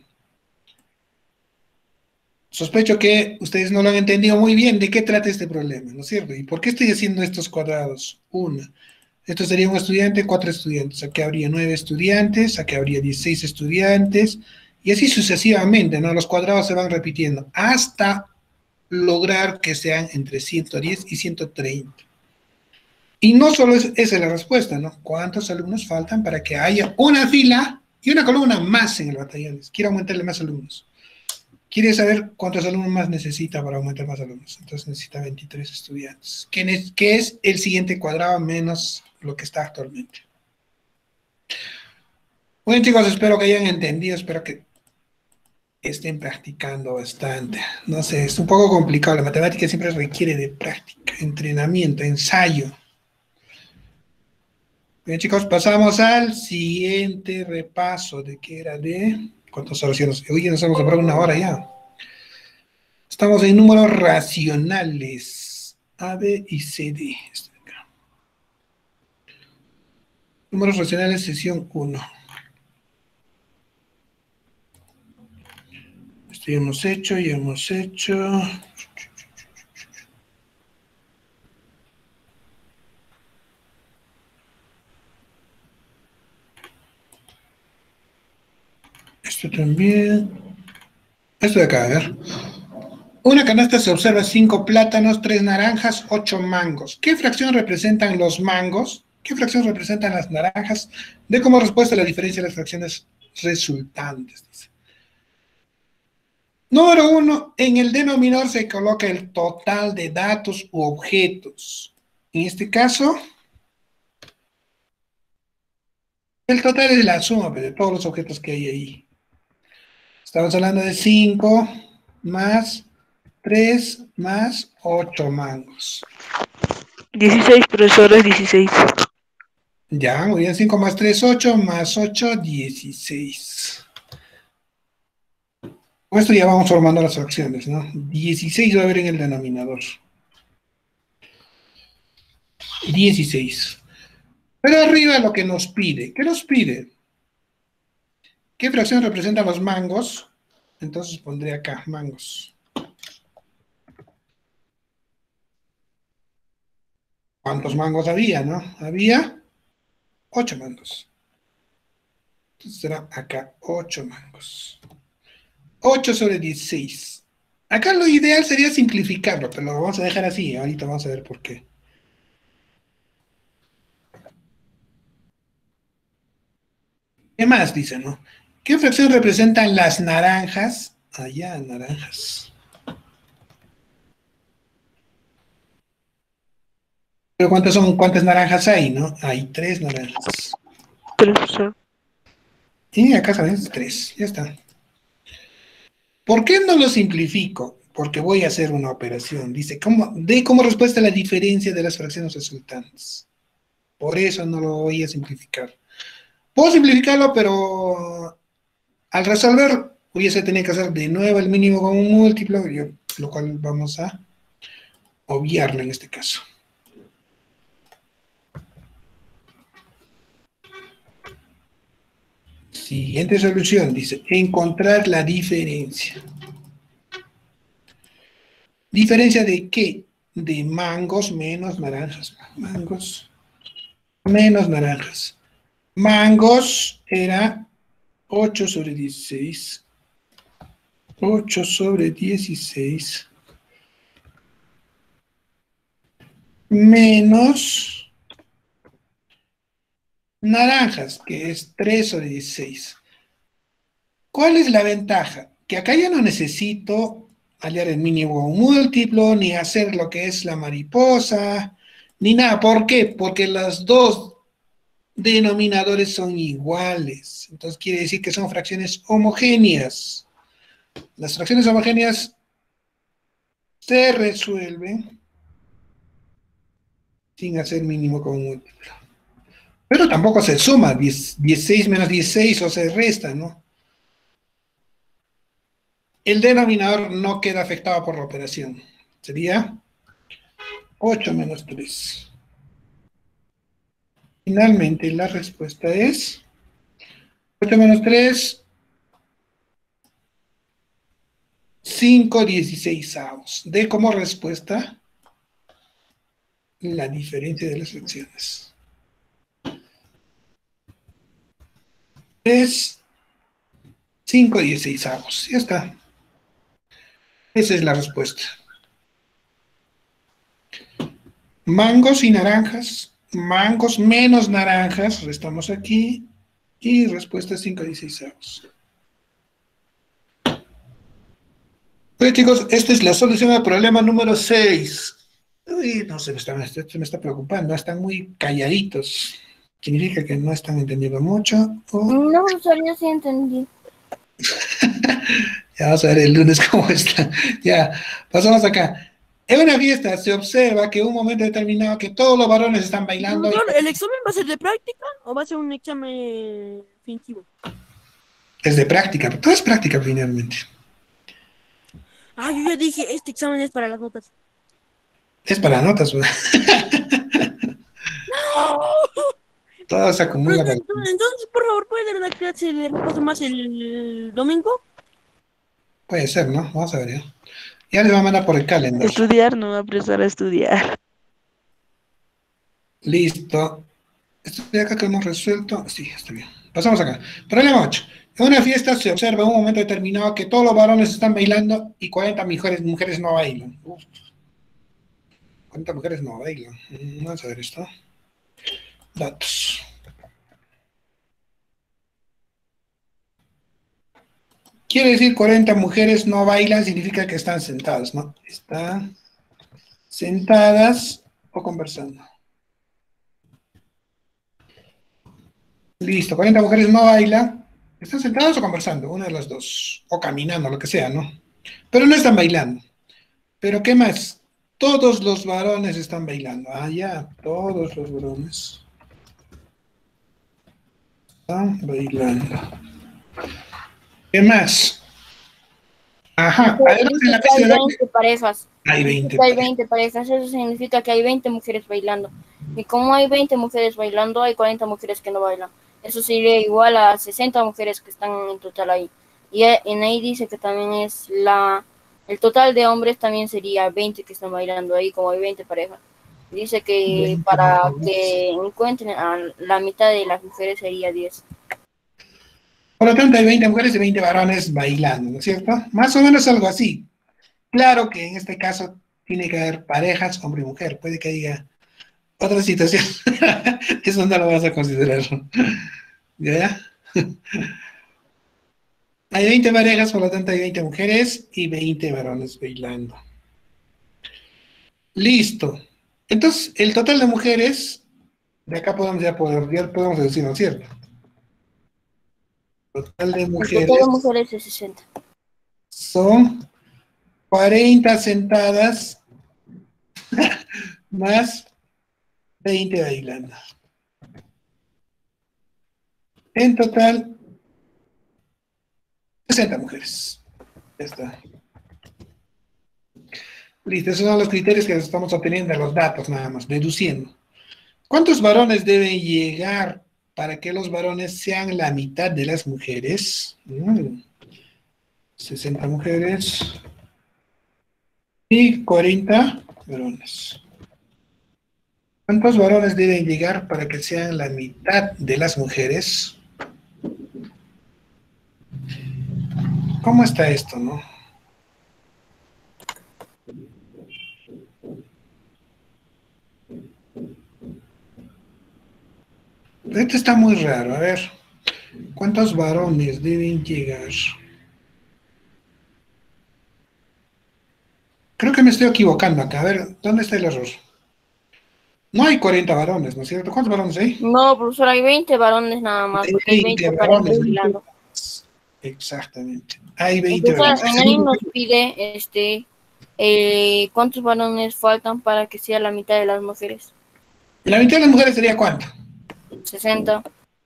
Sospecho que ustedes no lo han entendido muy bien de qué trata este problema, ¿no es cierto? ¿Y por qué estoy haciendo estos cuadrados? Uno. Esto sería un estudiante, cuatro estudiantes. Aquí habría nueve estudiantes, aquí habría dieciséis estudiantes, y así sucesivamente, ¿no? Los cuadrados se van repitiendo hasta lograr que sean entre ciento diez y ciento treinta. Y no solo es, esa es la respuesta, ¿no? ¿Cuántos alumnos faltan para que haya una fila y una columna más en el batallón? Quiere aumentarle más alumnos. Quiere saber cuántos alumnos más necesita para aumentar más alumnos. Entonces necesita veintitrés estudiantes, que, es, que es el siguiente cuadrado menos lo que está actualmente. Bueno, chicos, espero que hayan entendido, espero que estén practicando bastante. No sé, es un poco complicado. La matemática siempre requiere de práctica, entrenamiento, ensayo. Bien, chicos, pasamos al siguiente repaso de que era de... ¿Cuántas horas ya nos... Hoy nos hemos demorado una hora ya. Estamos en números racionales. A, B y C, D. Este de acá. Números racionales, sesión uno. Esto ya hemos hecho, ya hemos hecho... Esto también. Esto de acá, a ver. Una canasta se observa cinco plátanos, tres naranjas, ocho mangos. ¿Qué fracción representan los mangos? ¿Qué fracción representan las naranjas? De como respuesta a la diferencia de las fracciones resultantes. Dice. Número uno, en el denominador se coloca el total de datos u objetos. En este caso, el total es la suma de todos los objetos que hay ahí. Estamos hablando de cinco más tres más ocho mangos. dieciséis, profesores, dieciséis. Ya, muy bien, cinco más tres, ocho, más ocho, dieciséis. Con esto ya vamos formando las fracciones, ¿no? dieciséis va a haber en el denominador. dieciséis. Pero arriba lo que nos pide. ¿Qué nos pide? ¿Qué fracción representa los mangos? Entonces pondré acá, mangos. ¿Cuántos mangos había, no? Había ocho mangos. Entonces será acá ocho mangos. ocho sobre dieciséis. Acá lo ideal sería simplificarlo, pero lo vamos a dejar así. Ahorita vamos a ver por qué. ¿Qué más dice, no? ¿Qué fracción representan las naranjas? Allá, naranjas. ¿Pero cuántas son, cuántas naranjas hay, no? Hay tres naranjas. Profesor. Y acá sabes, tres. Ya está. ¿Por qué no lo simplifico? Porque voy a hacer una operación. Dice, ¿cómo, de como respuesta a la diferencia de las fracciones resultantes. Por eso no lo voy a simplificar. Puedo simplificarlo, pero al resolver hubiese tenido que hacer de nuevo el mínimo con un múltiplo, yo, lo cual vamos a obviarlo en este caso. Siguiente solución, dice, encontrar la diferencia. ¿Diferencia de qué? De mangos menos naranjas. Mangos menos naranjas. Mangos era ocho sobre dieciséis. ocho sobre dieciséis. Menos naranjas, que es tres sobre dieciséis. ¿Cuál es la ventaja? Que acá ya no necesito hallar el mínimo o un múltiplo, ni hacer lo que es la mariposa, ni nada. ¿Por qué? Porque los dos denominadores son iguales. Entonces quiere decir que son fracciones homogéneas. Las fracciones homogéneas se resuelven sin hacer mínimo con múltiplo. Pero tampoco se suma, dieciséis menos dieciséis o se resta, ¿no? El denominador no queda afectado por la operación. Sería ocho menos tres. Finalmente, la respuesta es ocho menos tres, cinco dieciseisavos. De como respuesta la diferencia de las fracciones. Es cinco dieciseisavos. Ya está. Esa es la respuesta. Mangos y naranjas. Mangos menos naranjas, restamos aquí. Y respuesta cinco dieciséis. Oye, chicos, esta es la solución al problema número seis. Uy, no se me está, se me está preocupando, están muy calladitos. Significa que no están entendiendo mucho. o- No, profesor, yo sí entendí. Ya vamos a ver el lunes cómo está. Ya, pasamos acá. En una fiesta se observa que en un momento determinado que todos los varones están bailando. y- Profesor, ¿el examen va a ser de práctica o va a ser un examen fingivo? Es de práctica, todo es práctica finalmente. Ah, yo ya dije, este examen es para las notas. Es para notas, pues. Todo se acumula. Entonces, entonces, por favor, ¿puede dar la clase de repaso más el domingo? Puede ser, ¿no? Vamos a ver ya. Ya les va a mandar por el calendario. Estudiar, no va a apresar a estudiar. Listo. Esto de acá que hemos resuelto. Sí, está bien. Pasamos acá. Problema ocho. En una fiesta se observa en un momento determinado que todos los varones están bailando y cuarenta mujeres, mujeres no bailan. Uf. cuarenta mujeres no bailan. Mm, Vamos a ver esto. Datos. Quiere decir cuarenta mujeres no bailan, significa que están sentadas, ¿no? Están sentadas o conversando. Listo, cuarenta mujeres no bailan. ¿Están sentadas o conversando? Una de las dos. O caminando, lo que sea, ¿no? Pero no están bailando. ¿Pero qué más? Todos los varones están bailando. Ah, ya, todos los varones están bailando. ¿Qué más? Ajá, además en la Hay pista de veinte parejas. hay veinte. Hay veinte parejas, eso significa que hay veinte mujeres bailando. Y como hay veinte mujeres bailando, hay cuarenta mujeres que no bailan. Eso sería igual a sesenta mujeres que están en total ahí. Y en ahí dice que también es la... El total de hombres también sería veinte que están bailando ahí, como hay veinte parejas. Dice que veinte para varones. que encuentren a la mitad de las mujeres sería diez. Por lo tanto, hay veinte mujeres y veinte varones bailando, ¿no es cierto? Más o menos algo así. Claro que en este caso tiene que haber parejas, hombre y mujer. Puede que haya otra situación. Eso no lo vas a considerar. ¿Ya? Hay veinte parejas, por lo tanto hay veinte mujeres y veinte varones bailando. Listo. Entonces, el total de mujeres, de acá podemos ya poder, ya podemos decir, ¿no es cierto? Total de El mujeres total de mujeres es sesenta. son cuarenta sentadas más veinte bailando. En total, sesenta mujeres. Ya está. Listo, esos son los criterios que estamos obteniendo de los datos, nada más, deduciendo. ¿Cuántos varones deben llegar para que los varones sean la mitad de las mujeres? Mm, sesenta mujeres y cuarenta varones. ¿Cuántos varones deben llegar para que sean la mitad de las mujeres? ¿Cómo está esto, no? Esto está muy raro. A ver, ¿cuántos varones deben llegar? Creo que me estoy equivocando acá. A ver, ¿dónde está el error? No hay cuarenta varones, ¿no es cierto? ¿Cuántos varones hay? No, profesor, hay veinte varones nada más, Hay porque hay veinte veinte parejas varones. bailando. Exactamente. Hay veinte Entonces, varones. en ahí nos pide este eh, cuántos varones faltan para que sea la mitad de las mujeres. La mitad de las mujeres sería ¿cuánto? sesenta.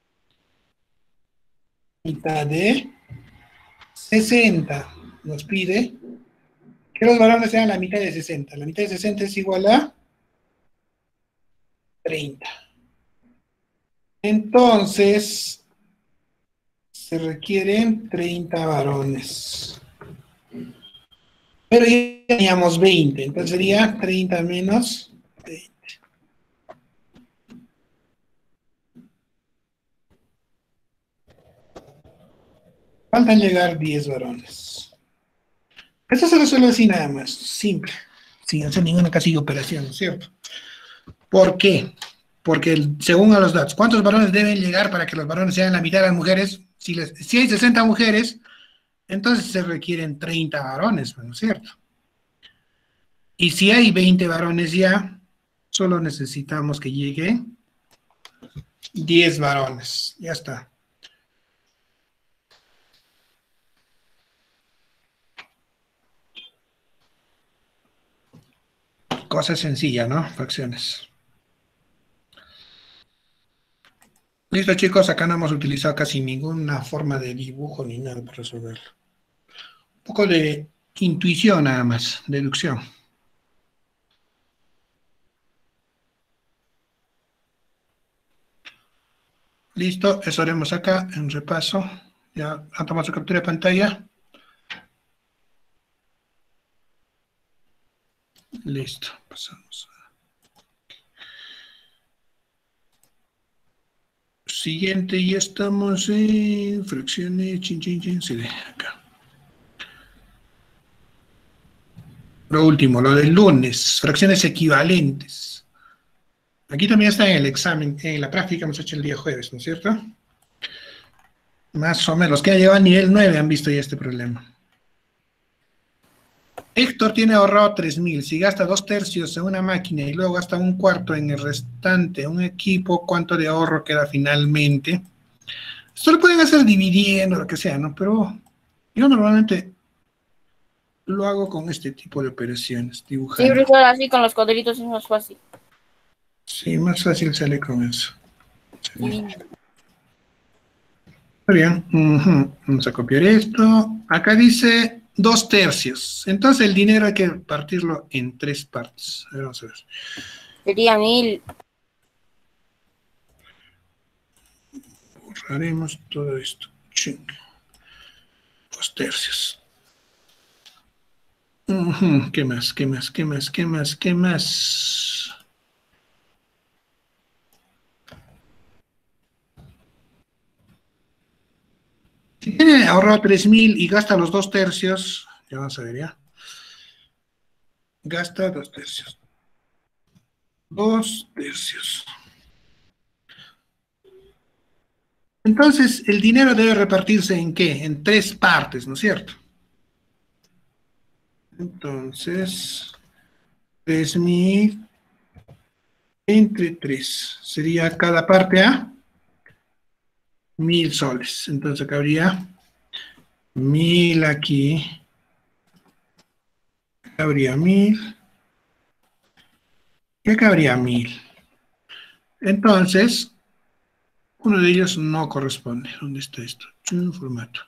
Mitad de sesenta. Nos pide que los varones sean la mitad de sesenta. La mitad de sesenta es igual a treinta. Entonces, se requieren treinta varones. Pero ya teníamos veinte, entonces sería treinta menos veinte. Faltan llegar diez varones. Esto se resuelve así nada más, simple, sin hacer ninguna casi operación, ¿no es cierto? ¿Por qué? Porque el- según a los datos, ¿cuántos varones deben llegar para que los varones sean la mitad de las mujeres? Si, les, si hay sesenta mujeres, entonces se requieren treinta varones, ¿no es cierto? Y si hay veinte varones ya, solo necesitamos que lleguen diez varones. Ya está. Cosa sencilla, ¿no? Fracciones. Listo, chicos, acá no hemos utilizado casi ninguna forma de dibujo ni nada para resolverlo. Un poco de intuición nada más, deducción. Listo, eso haremos acá en repaso. Ya han tomado su captura de pantalla. Listo, pasamos. Siguiente, ya estamos en fracciones, chin, chin, chin, sí, de acá. Lo último, lo del lunes, fracciones equivalentes. Aquí también está en el examen, en la práctica hemos hecho el día jueves, ¿no es cierto? Más o menos, los que han llegado al nivel nueve han visto ya este problema. Héctor tiene ahorrado tres mil, si gasta dos tercios en una máquina y luego gasta un cuarto en el restante, un equipo, ¿cuánto de ahorro queda finalmente? Esto lo pueden hacer dividiendo, lo que sea, ¿no? Pero yo normalmente lo hago con este tipo de operaciones, Sí, dibujando. profesor, así con los cuadritos es más fácil. Sí, más fácil sale con eso. Sí. Sí. Muy bien, ujú. Vamos a copiar esto. Acá dice dos tercios. Entonces el dinero hay que partirlo en tres partes. A ver, vamos a ver. Sería mil. Borraremos todo esto. Ching. Dos tercios. Ujú. ¿Qué más? ¿Qué más? ¿Qué más? ¿Qué más? ¿Qué más? Si tiene ahorrado tres mil y gasta los dos tercios, ya vamos a ver ya. Gasta dos tercios. Dos tercios. Entonces, el dinero debe repartirse ¿en qué? En tres partes, ¿no es cierto? Entonces, tres mil entre tres. Sería cada parte a mil soles. Entonces, acá habría mil aquí. Acá habría mil. Y acá habría mil. Entonces, uno de ellos no corresponde. ¿Dónde está esto? Un formato.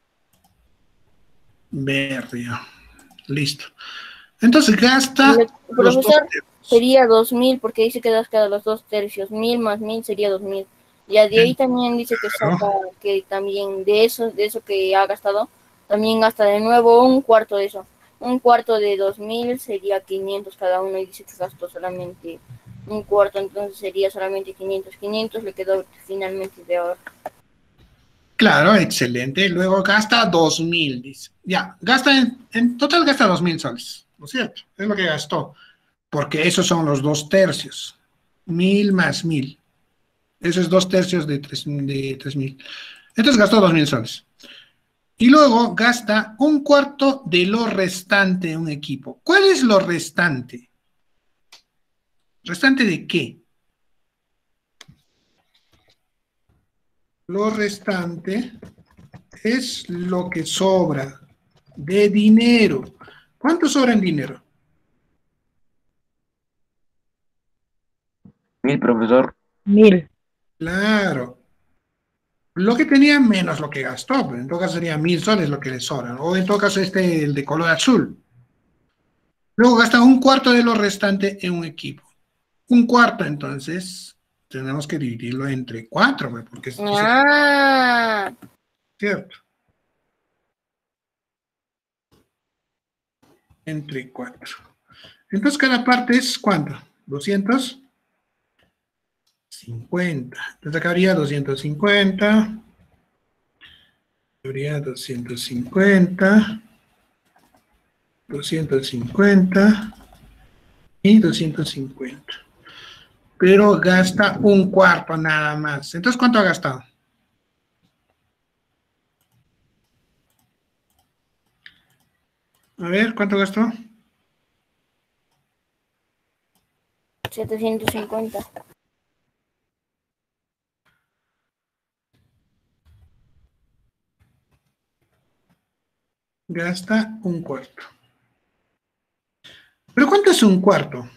Verde. Listo. Entonces gasta Le- los dos profesor, tercios. sería dos mil, porque dice que das cada los dos tercios. Mil más mil sería dos mil. Ya de ahí también dice que Claro. saca, que también de eso, de eso que ha gastado, también gasta de nuevo un cuarto de eso. Un cuarto de dos mil sería quinientos cada uno, y dice que gastó solamente un cuarto, entonces sería solamente quinientos. quinientos le quedó finalmente de ahorro. Claro, excelente. Luego gasta dos mil, dice. Ya, gasta en, en total gasta dos mil soles, ¿no es cierto? Es lo que gastó, porque esos son los dos tercios. Mil más mil. Eso es dos tercios de tres de tres mil. Entonces gastó dos mil soles. Y luego gasta un cuarto de lo restante en un equipo. ¿Cuál es lo restante? ¿Restante de qué? Lo restante es lo que sobra de dinero. ¿Cuánto sobra en dinero? Mil, profesor. Mil. Claro. Lo que tenía menos lo que gastó, pero en todo caso sería mil soles lo que le sobra. O en todo caso este, el de color azul. Luego gasta un cuarto de lo restante en un equipo. Un cuarto, entonces, tenemos que dividirlo entre cuatro, pues, porque es Ah, cierto. Entre cuatro. Entonces cada parte es ¿cuánto? doscientos cincuenta. Entonces acá habría doscientos cincuenta. Habría doscientos cincuenta. doscientos cincuenta. Y doscientos cincuenta. pero gasta un cuarto nada más. Entonces, ¿cuánto ha gastado? A ver, ¿cuánto gastó? setecientos cincuenta. Gasta un cuarto. ¿Pero cuánto es un cuarto?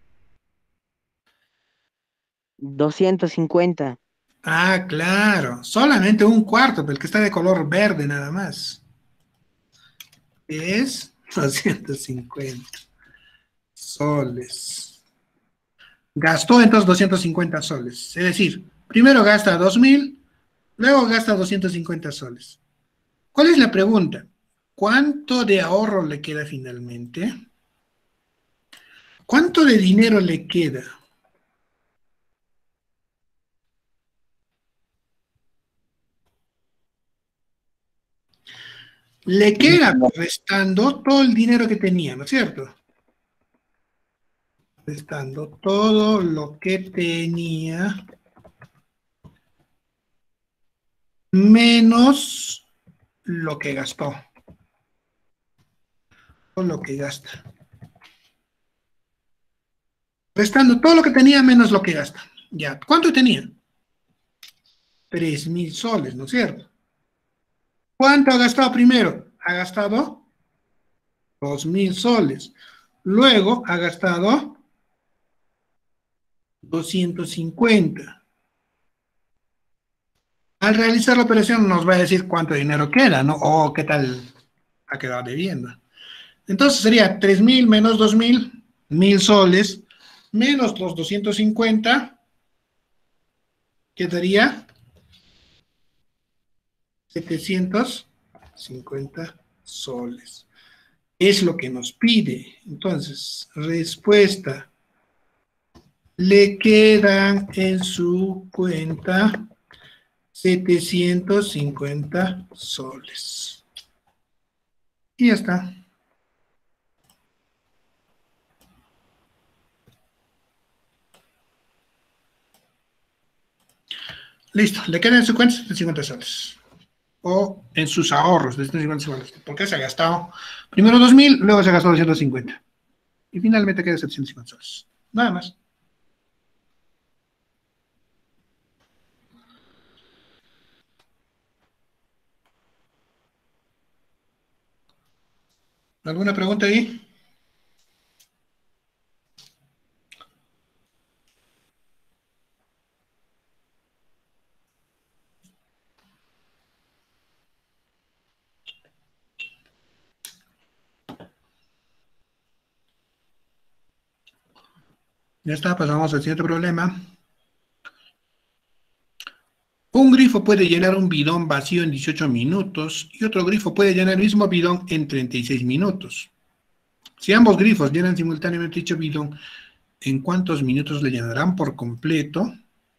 doscientos cincuenta. Ah, claro, solamente un cuarto, pero el que está de color verde nada más. Es doscientos cincuenta soles. Gastó entonces doscientos cincuenta soles. Es decir, primero gasta dos mil, luego gasta doscientos cincuenta soles. ¿Cuál es la pregunta? ¿Cuánto de ahorro le queda finalmente? ¿Cuánto de dinero le queda? Le queda restando todo el dinero que tenía, ¿no es cierto? Restando todo lo que tenía menos lo que gastó. O lo que gasta. Restando todo lo que tenía menos lo que gasta. Ya, ¿cuánto tenía? Tres mil soles, ¿no es cierto? ¿Cuánto ha gastado primero? Ha gastado dos mil soles. Luego ha gastado doscientos cincuenta. Al realizar la operación nos va a decir cuánto dinero queda, ¿no? O qué tal ha quedado debiendo. Entonces sería tres mil menos dos mil, mil soles, menos los doscientos cincuenta, quedaría setecientos cincuenta soles. Es lo que nos pide. Entonces, respuesta. Le quedan en su cuenta setecientos cincuenta soles. Y ya está. Listo, le quedan en su cuenta setecientos cincuenta soles. O en sus ahorros de setecientos cincuenta soles. Porque se ha gastado primero dos mil, luego se ha gastado doscientos cincuenta. Y finalmente queda setecientos cincuenta soles. Nada más. ¿Alguna pregunta ahí? Ya está, pasamos al siguiente problema. Un grifo puede llenar un bidón vacío en dieciocho minutos y otro grifo puede llenar el mismo bidón en treinta y seis minutos. Si ambos grifos llenan simultáneamente dicho bidón, ¿en cuántos minutos le llenarán por completo?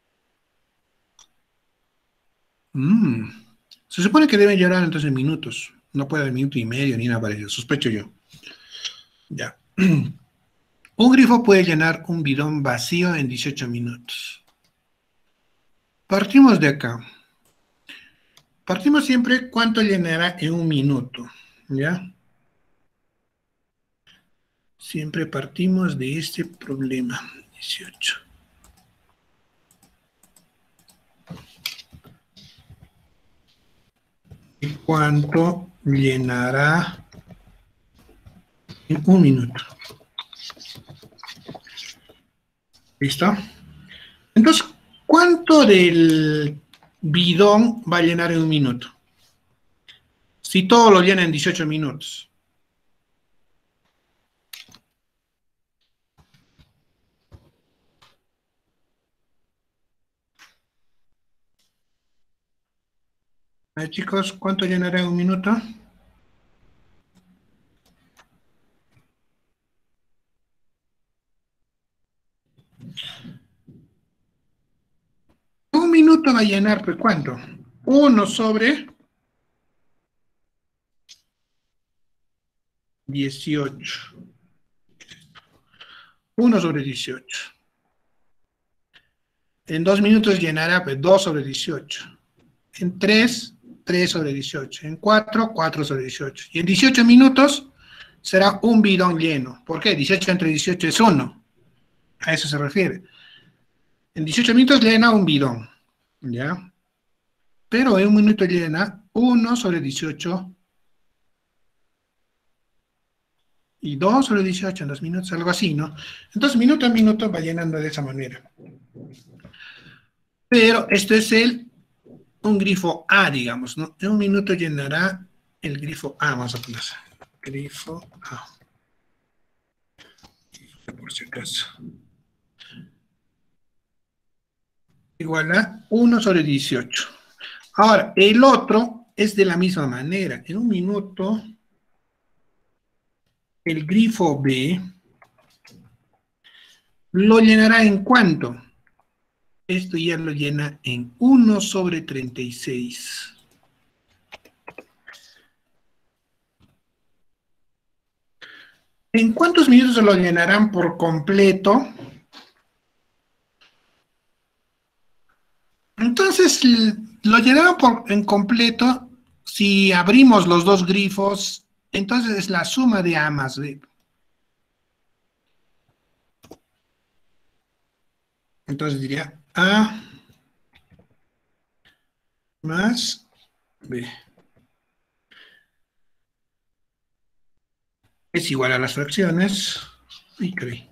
Mm. Se supone que deben llenar entonces en minutos. No puede haber minuto y medio ni nada parecido, sospecho yo. Ya. Un grifo puede llenar un bidón vacío en dieciocho minutos. Partimos de acá. Partimos siempre cuánto llenará en un minuto, ¿ya? Siempre partimos de este problema. dieciocho. ¿Y cuánto llenará en un minuto? ¿Listo? Entonces, ¿cuánto del bidón va a llenar en un minuto? Si todo lo llena en dieciocho minutos. A ver, chicos, ¿cuánto llenará en un minuto? Un minuto va a llenar, pues, ¿cuánto? Uno sobre dieciocho. Uno sobre dieciocho. En dos minutos llenará pues, dos sobre dieciocho. En tres, tres sobre dieciocho. En cuatro, cuatro sobre dieciocho. Y en dieciocho minutos será un bidón lleno. ¿Por qué? dieciocho entre dieciocho es uno. A eso se refiere. En dieciocho minutos llena un bidón. ¿Ya? Pero en un minuto llena uno sobre dieciocho y dos sobre dieciocho en dos minutos, algo así, ¿no? Entonces, minuto a minuto va llenando de esa manera. Pero esto es el, un grifo A, digamos, ¿no? En un minuto llenará el grifo A, vamos a poner. Grifo A. Por si acaso. Igual a uno sobre dieciocho. Ahora, el otro es de la misma manera. En un minuto, el grifo B lo llenará en ¿cuánto? Esto ya lo llena en uno sobre treinta y seis. ¿En cuántos minutos se lo llenarán por completo? Entonces, lo llenarán por, en completo, si abrimos los dos grifos, entonces es la suma de A más B. Entonces diría A más B. Es igual a las fracciones. Y creí.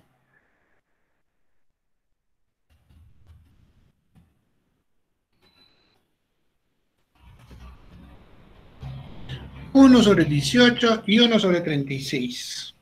uno sobre dieciocho y uno sobre treinta y seis.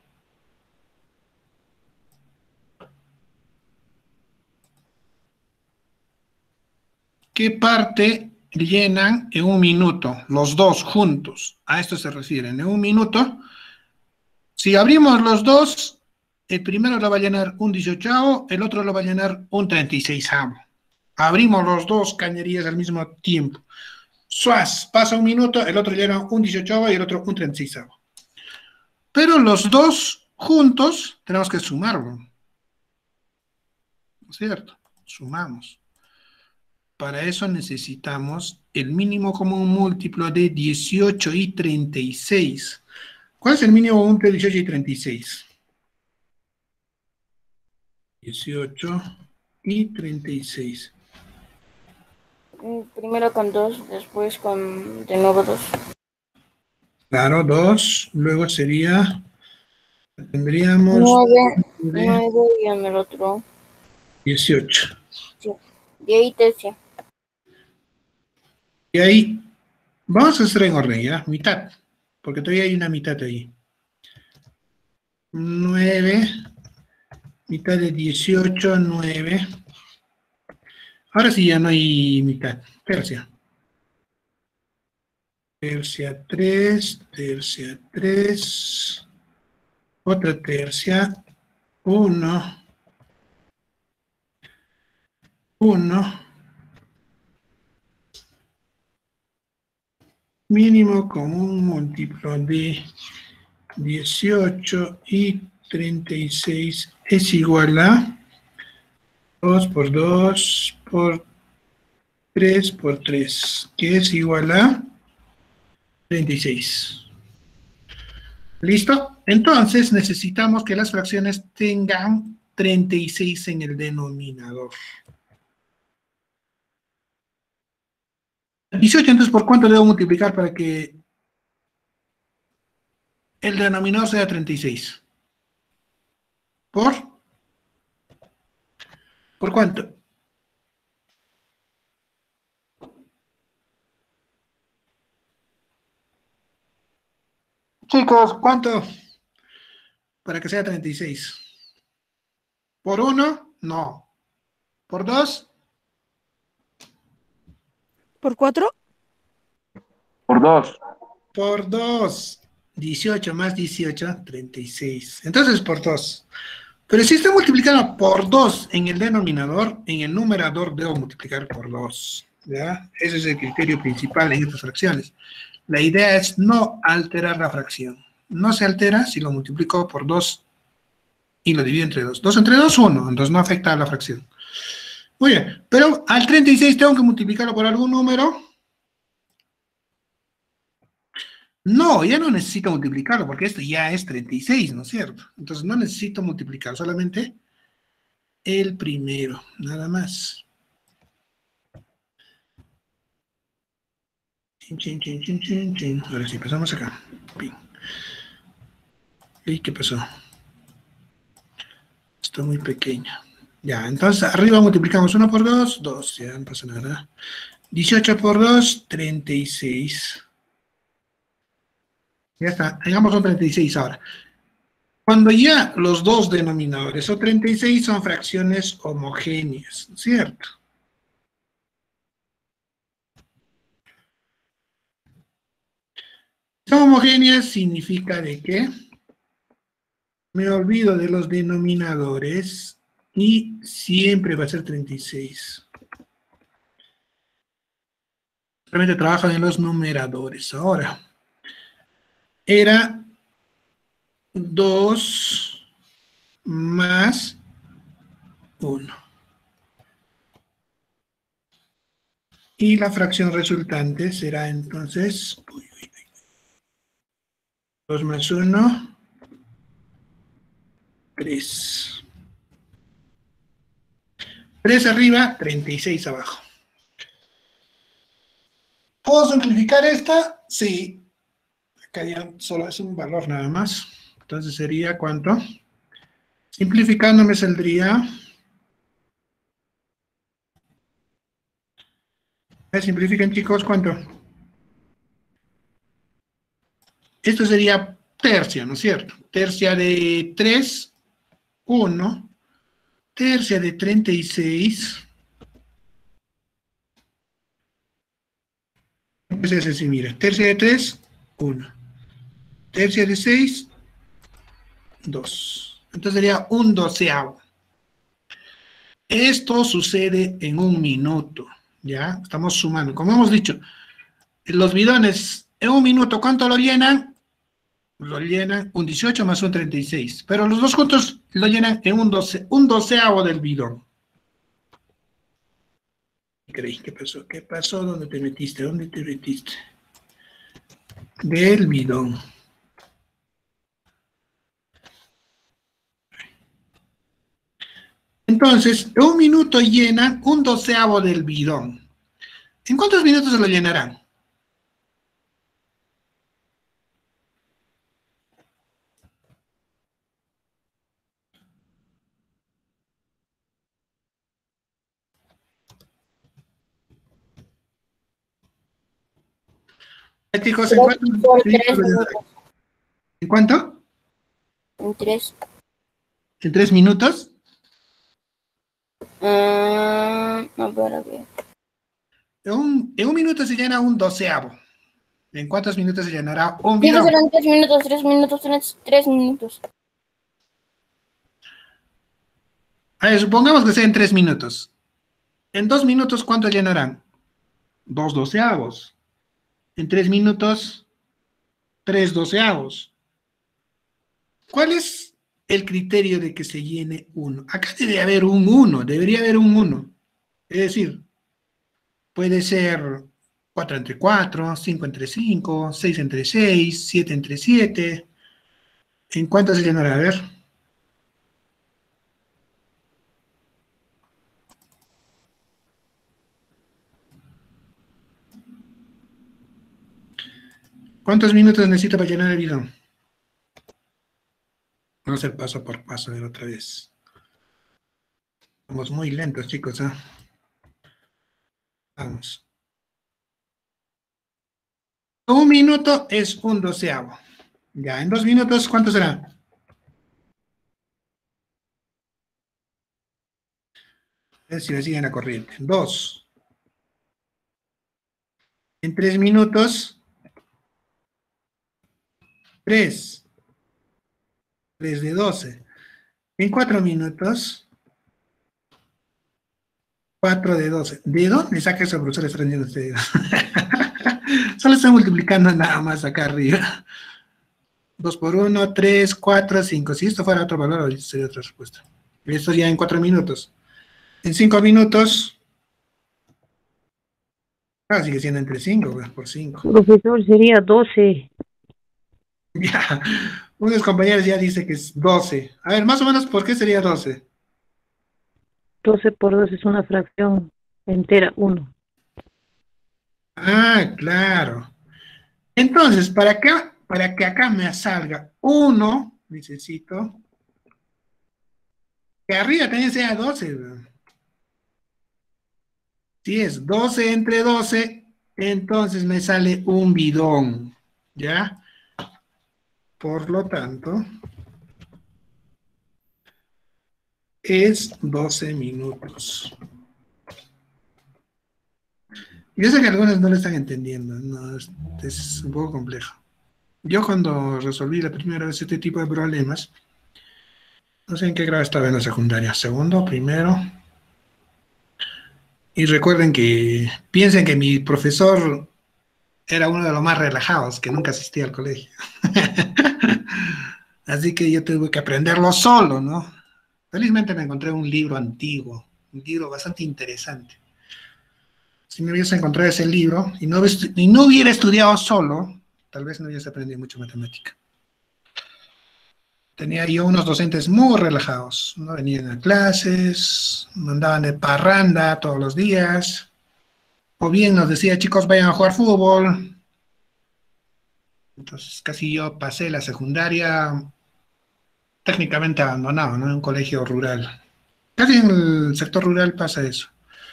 ¿Qué parte llenan en un minuto? Los dos juntos. A esto se refieren. En un minuto, si abrimos los dos, el primero lo va a llenar un dieciochavo, el otro lo va a llenar un treinta y seisavo. Abrimos los dos cañerías al mismo tiempo. Suaz, pasa un minuto, el otro llena un dieciochavo y el otro un treinta y seisavo. Pero los dos juntos tenemos que sumarlo. ¿No es cierto? Sumamos. Para eso necesitamos el mínimo común múltiplo de dieciocho y treinta y seis. ¿Cuál es el mínimo común de dieciocho y treinta y seis? dieciocho y treinta y seis. Primero con dos, después con de nuevo dos. Claro, dos. Luego sería... Tendríamos... nueve, nueve y en el otro. dieciocho. Sí. Y ahí tercia. Y ahí... Vamos a hacer en orden, ¿ya? Mitad. Porque todavía hay una mitad ahí. nueve... Mitad de dieciocho, nueve. Ahora sí ya no hay mitad. Tercia. Tercia tres, tercia tres. Otra tercia. uno. uno. Mínimo común múltiplo de dieciocho y treinta y seis es igual a dos por dos por tres por tres, que es igual a treinta y seis. ¿Listo? Entonces necesitamos que las fracciones tengan treinta y seis en el denominador. dieciocho, entonces, ¿por cuánto debo multiplicar para que el denominador sea treinta y seis? ¿Por? ¿Por cuánto? Chicos, ¿cuánto? Para que sea treinta y seis. ¿Por uno? No. ¿Por dos? ¿Por cuatro? Por dos. Por dos. dieciocho más dieciocho, treinta y seis. Entonces por dos. Pero si está multiplicado por dos en el denominador, en el numerador debo multiplicar por dos. ¿Ya? Ese es el criterio principal en estas fracciones. La idea es no alterar la fracción. No se altera si lo multiplico por dos y lo divido entre dos. dos entre dos, uno. Entonces no afecta a la fracción. Muy bien, pero al treinta y seis tengo que multiplicarlo por algún número. No, ya no necesito multiplicarlo, porque esto ya es treinta y seis, ¿no es cierto? Entonces no necesito multiplicar, solamente el primero, nada más. Chin, chin, chin, chin, chin, chin. Ahora sí, pasamos acá. Pin. ¿Y qué pasó? Está muy pequeña. Ya, entonces arriba multiplicamos uno por dos, dos, ya no pasa nada. dieciocho por dos, treinta y seis. Ya está, hagamos un treinta y seis ahora. Cuando ya los dos denominadores son treinta y seis, son fracciones homogéneas, ¿cierto? Son homogéneas significa de que me olvido de los denominadores y siempre va a ser treinta y seis. Realmente trabajan en los numeradores. Ahora, era dos más uno. Y la fracción resultante será entonces uy, uy, uy, dos más uno, tres. tres arriba, treinta y seis abajo. ¿Puedo simplificar esta? Sí. Acá ya solo es un valor nada más. Entonces sería ¿cuánto? Simplificando me saldría... ¿Me simplifican, chicos? ¿Cuánto? Esto sería tercia, ¿no es cierto? Tercia de tres, uno. Tercia de treinta y seis. Entonces es así, mira. Tercia de tres, uno. Tercia de seis, dos. Entonces sería un doceavo. Esto sucede en un minuto, ¿ya? Estamos sumando. Como hemos dicho, los bidones en un minuto, ¿cuánto lo llenan? Lo llenan un dieciocho más un treinta y seis. Pero los dos juntos lo llenan en un, doce, un doceavo del bidón. ¿Qué creí? ¿Qué pasó? ¿Qué pasó? ¿Dónde te metiste? ¿Dónde te metiste? Del bidón. Entonces, en un minuto llenan un doceavo del bidón. ¿En cuántos minutos se lo llenarán? Chicos, ¿en cuánto? ¿En cuánto? En tres. ¿En tres minutos? Uh, a ver, a ver. En un, en un minuto se llena un doceavo. ¿En cuántos minutos se llenará un Digo, bidón? serán tres minutos, tres minutos, tres, tres minutos. A ver, supongamos que sea en tres minutos. En dos minutos, ¿cuánto llenarán? Dos doceavos. En tres minutos, tres doceavos. ¿Cuál es el criterio de que se llene uno? Acá debe haber un uno, debería haber un uno. Es decir, puede ser cuatro entre cuatro, cinco entre cinco, seis entre seis, siete entre siete. ¿En cuánto se llenará? A ver. ¿Cuántos minutos necesito para llenar el bidón? Vamos a hacer paso por paso, a ver otra vez. Somos muy lentos, chicos, ¿eh? Vamos. Un minuto es un doceavo. Ya, en dos minutos, ¿cuánto será? A ver si me siguen la corriente. Dos. En tres minutos, tres. tres de doce. En cuatro minutos, cuatro de doce. ¿De dónde saca eso, profesor extraño ustedes? Solo está multiplicando nada más acá arriba. dos por uno, tres, cuatro, cinco. Si esto fuera otro valor, sería otra respuesta. Esto ya en cuatro minutos. En cinco minutos, ah, sigue siendo entre cinco, pues, por cinco. Profesor, sería doce. Ya, unos compañeros ya dice que es doce. A ver, más o menos, ¿por qué sería doce? doce por dos es una fracción entera, uno. Ah, claro. Entonces, para que, para que acá me salga uno, necesito que arriba también sea doce. ¿Verdad? Si es doce entre doce, entonces me sale un bidón. ¿Ya? Por lo tanto, es doce minutos. Yo sé que algunos no lo están entendiendo, no, es, es un poco complejo. Yo cuando resolví la primera vez este tipo de problemas, no sé en qué grado estaba en la secundaria, segundo, primero, y recuerden que piensen que mi profesor era uno de los más relajados, que nunca asistía al colegio. Así que yo tuve que aprenderlo solo, ¿no? Felizmente me encontré un libro antiguo, un libro bastante interesante. Si me hubiese encontrado ese libro y no, y no hubiera estudiado solo, tal vez no hubiese aprendido mucho matemática. Tenía yo unos docentes muy relajados, no venían a clases, mandaban de parranda todos los días, o bien nos decía, chicos, vayan a jugar fútbol. Entonces casi yo pasé la secundaria técnicamente abandonado, ¿no? En un colegio rural. Casi en el sector rural pasa eso.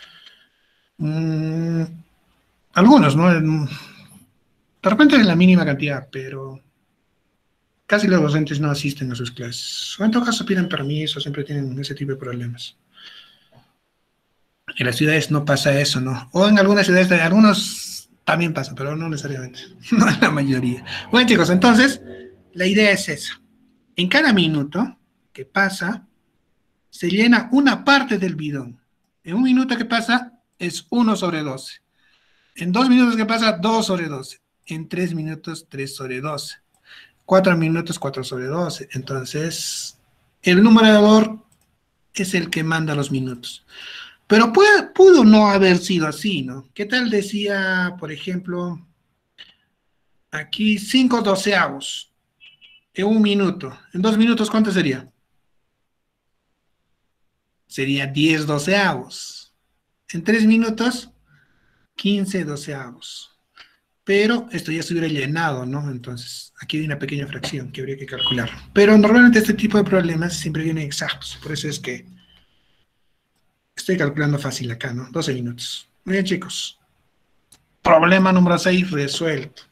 Mm, algunos, ¿no? De repente en la mínima cantidad, pero casi los docentes no asisten a sus clases. O en todo caso piden permiso, siempre tienen ese tipo de problemas. En las ciudades no pasa eso, ¿no? O en algunas ciudades, de algunos también pasa, pero no necesariamente. No en la mayoría. Bueno, chicos, entonces, la idea es esa. En cada minuto que pasa, se llena una parte del bidón. En un minuto que pasa, es uno sobre doce. En dos minutos que pasa, dos sobre doce. En tres minutos, tres sobre doce. Cuatro minutos, cuatro sobre doce. Entonces, el numerador es el que manda los minutos. Pero puede, pudo no haber sido así, ¿no? ¿Qué tal decía, por ejemplo, aquí cinco doceavos en un minuto? En dos minutos, ¿cuánto sería? Sería diez doceavos. En tres minutos, quince doceavos. Pero esto ya se hubiera llenado, ¿no? Entonces, aquí hay una pequeña fracción que habría que calcular. Pero normalmente este tipo de problemas siempre vienen exactos. Por eso es que estoy calculando fácil acá, ¿no? doce minutos. Muy bien, chicos. Problema número seis resuelto.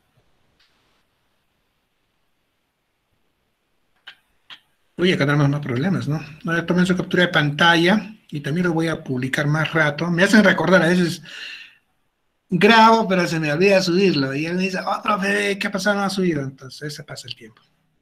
Uy, acá tenemos más problemas, ¿no? Ahora tomen su captura de pantalla y también lo voy a publicar más rato. Me hacen recordar, a veces grabo, pero se me olvida subirlo. Y él me dice, oh, profe, ¿qué ha pasado? No ha subido. Entonces, se pasa el tiempo.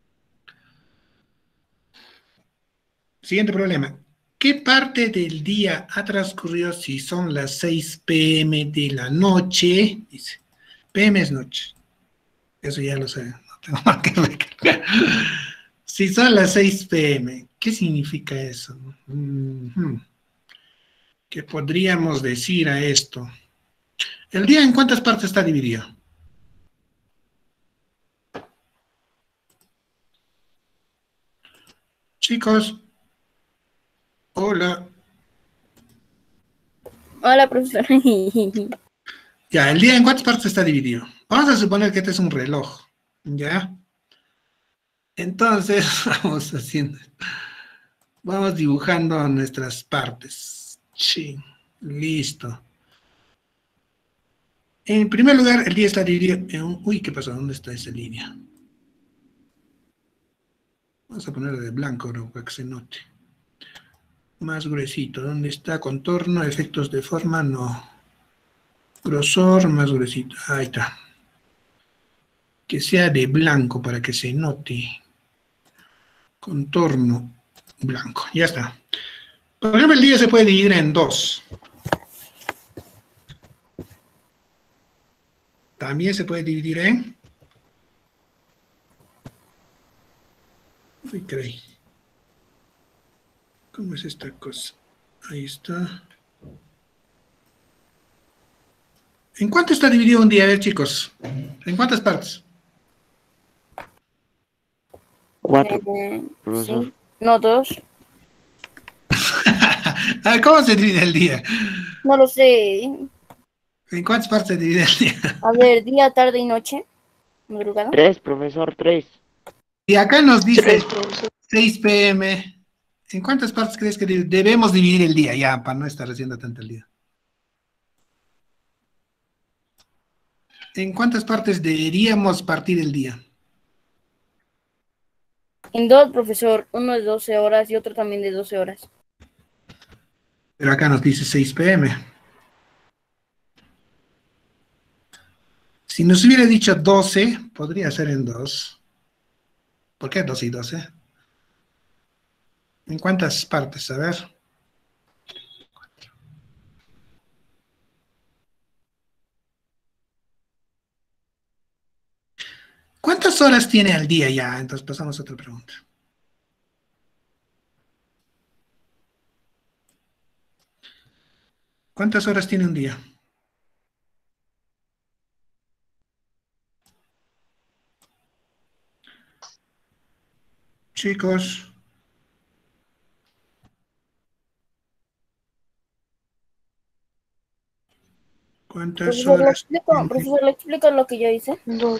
Siguiente problema. ¿Qué parte del día ha transcurrido si son las seis pe eme de la noche? Dice, pe eme es noche. Eso ya lo sé, no tengo más que recalcar. Si son las seis pe eme, ¿qué significa eso? Mm-hmm. ¿Qué podríamos decir a esto? ¿El día en cuántas partes está dividido? Chicos, hola. Hola, profesor. Ya, ¿el día en cuántas partes está dividido? Vamos a suponer que este es un reloj, ¿ya? Entonces, vamos haciendo, vamos dibujando nuestras partes. Sí, listo. En primer lugar, el día está dividido en un... Uy, ¿qué pasó? ¿Dónde está esa línea? Vamos a ponerle de blanco, ¿no? Para que se note. Más gruesito. ¿Dónde está? Contorno, efectos de forma, no. Grosor, más gruesito. Ahí está. Que sea de blanco para que se note. Contorno blanco. Ya está. Por ejemplo, el día se puede dividir en dos. También se puede dividir en... Uy, creí. ¿Cómo es esta cosa? Ahí está. ¿En cuánto está dividido un día? A ver, chicos. ¿En cuántas partes? Cuatro, Eh, profesor. sí. No, dos. A ver, ¿cómo se divide el día? No lo sé. ¿En cuántas partes se divide el día? A ver, día, tarde y noche. Madrugada. Tres, profesor, tres. Y acá nos Tres, dice profesor. seis pe eme. ¿En cuántas partes crees que debemos dividir el día? Ya, para no estar haciendo tanto el día. ¿En cuántas partes deberíamos partir el día? En dos, profesor. Uno de doce horas y otro también de doce horas. Pero acá nos dice seis pe eme. Si nos hubiera dicho doce, podría ser en dos. ¿Por qué doce y doce? ¿En cuántas partes? A ver. ¿Cuántas horas tiene al día ya? Entonces pasamos a otra pregunta. ¿Cuántas horas tiene un día? Chicos. ¿Cuántas Profesor, ¿le horas explico, tiene? profesor, ¿le explico lo que yo hice? Dos.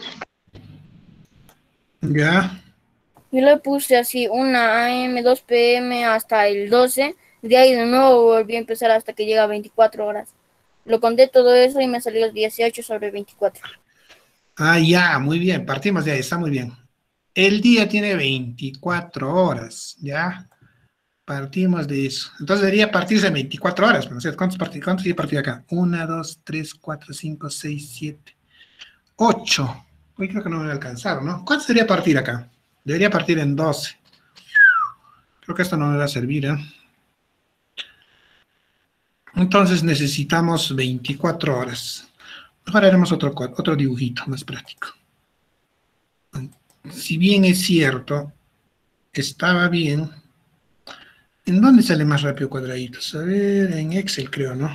Ya. Yo le puse así una a eme, dos pe eme hasta el doce. De ahí de nuevo volví a empezar hasta que llega a veinticuatro horas. Lo conté todo eso y me salió dieciocho sobre veinticuatro. Ah, ya, muy bien. Partimos de ahí, está muy bien. El día tiene veinticuatro horas, ¿ya? Partimos de eso. Entonces debería partirse en veinticuatro horas. ¿No? ¿Cuántos partir, cuántos sería partir acá? uno, dos, tres, cuatro, cinco, seis, siete, ocho. Uy, creo que no me va a alcanzar, ¿no? ¿Cuánto sería partir acá? Debería partir en doce. Creo que esto no me va a servir, ¿eh? Entonces necesitamos veinticuatro horas. Mejor haremos otro, otro dibujito más práctico. Si bien es cierto, estaba bien. ¿En dónde sale más rápido cuadraditos? A ver, en Excel creo, ¿no?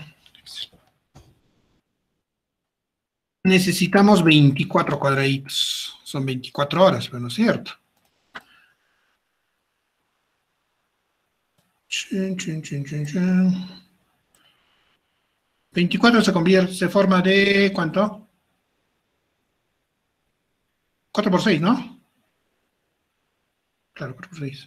Necesitamos veinticuatro cuadraditos. Son veinticuatro horas, pero no es cierto. Chun, chun, chun, chun, chun. veinticuatro se convierte, se forma de, ¿cuánto? cuatro por seis, ¿no? Claro, cuatro por seis.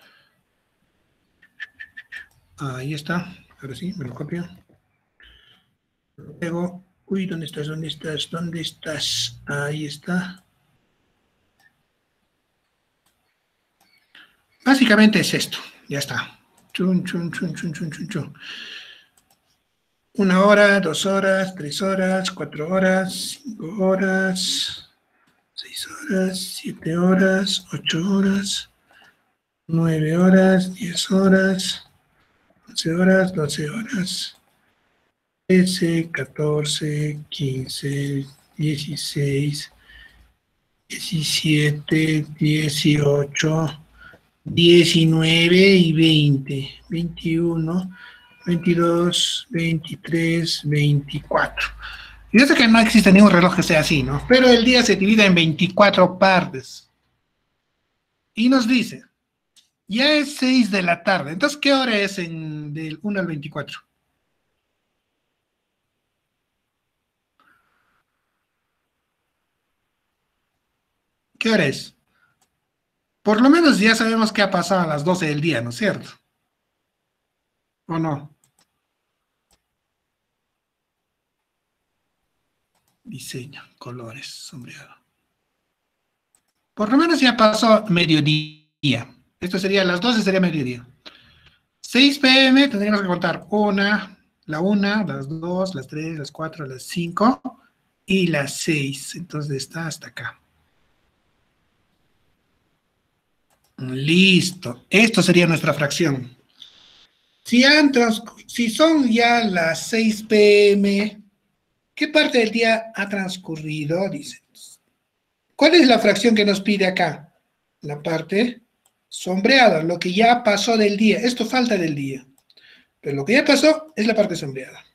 Ahí está. Ahora sí, me lo copio. Lo pego. Uy, ¿dónde estás? ¿Dónde estás? ¿Dónde estás? Ahí está. Básicamente es esto. Ya está. Chun, chun, chun, chun, chun, chun, chun. Una hora, dos horas, tres horas, cuatro horas, cinco horas, seis horas, siete horas, ocho horas, nueve horas, diez horas, once horas, doce horas, trece, catorce, quince, dieciséis, diecisiete, dieciocho, diecinueve y veinte, veintiuno, veintidós, veintitrés, veinticuatro. Yo sé que no existe ningún reloj que sea así, ¿no? Pero el día se divide en veinticuatro partes. Y nos dice, ya es seis de la tarde. Entonces, ¿qué hora es en, del uno al veinticuatro? ¿Qué hora es? Por lo menos ya sabemos qué ha pasado a las doce del día, ¿no es cierto? ¿O no? Diseño, colores, sombreado. Por lo menos ya pasó mediodía. Esto sería a las doce, sería mediodía. seis pe eme tendríamos que contar una, la una, las dos, las tres, las cuatro, las cinco y las seis. Entonces está hasta acá. Listo. Esto sería nuestra fracción. Si, han si son ya las seis pe eme, ¿qué parte del día ha transcurrido? Dicen. ¿Cuál es la fracción que nos pide acá? La parte sombreada, lo que ya pasó del día. Esto falta del día. Pero lo que ya pasó es la parte sombreada.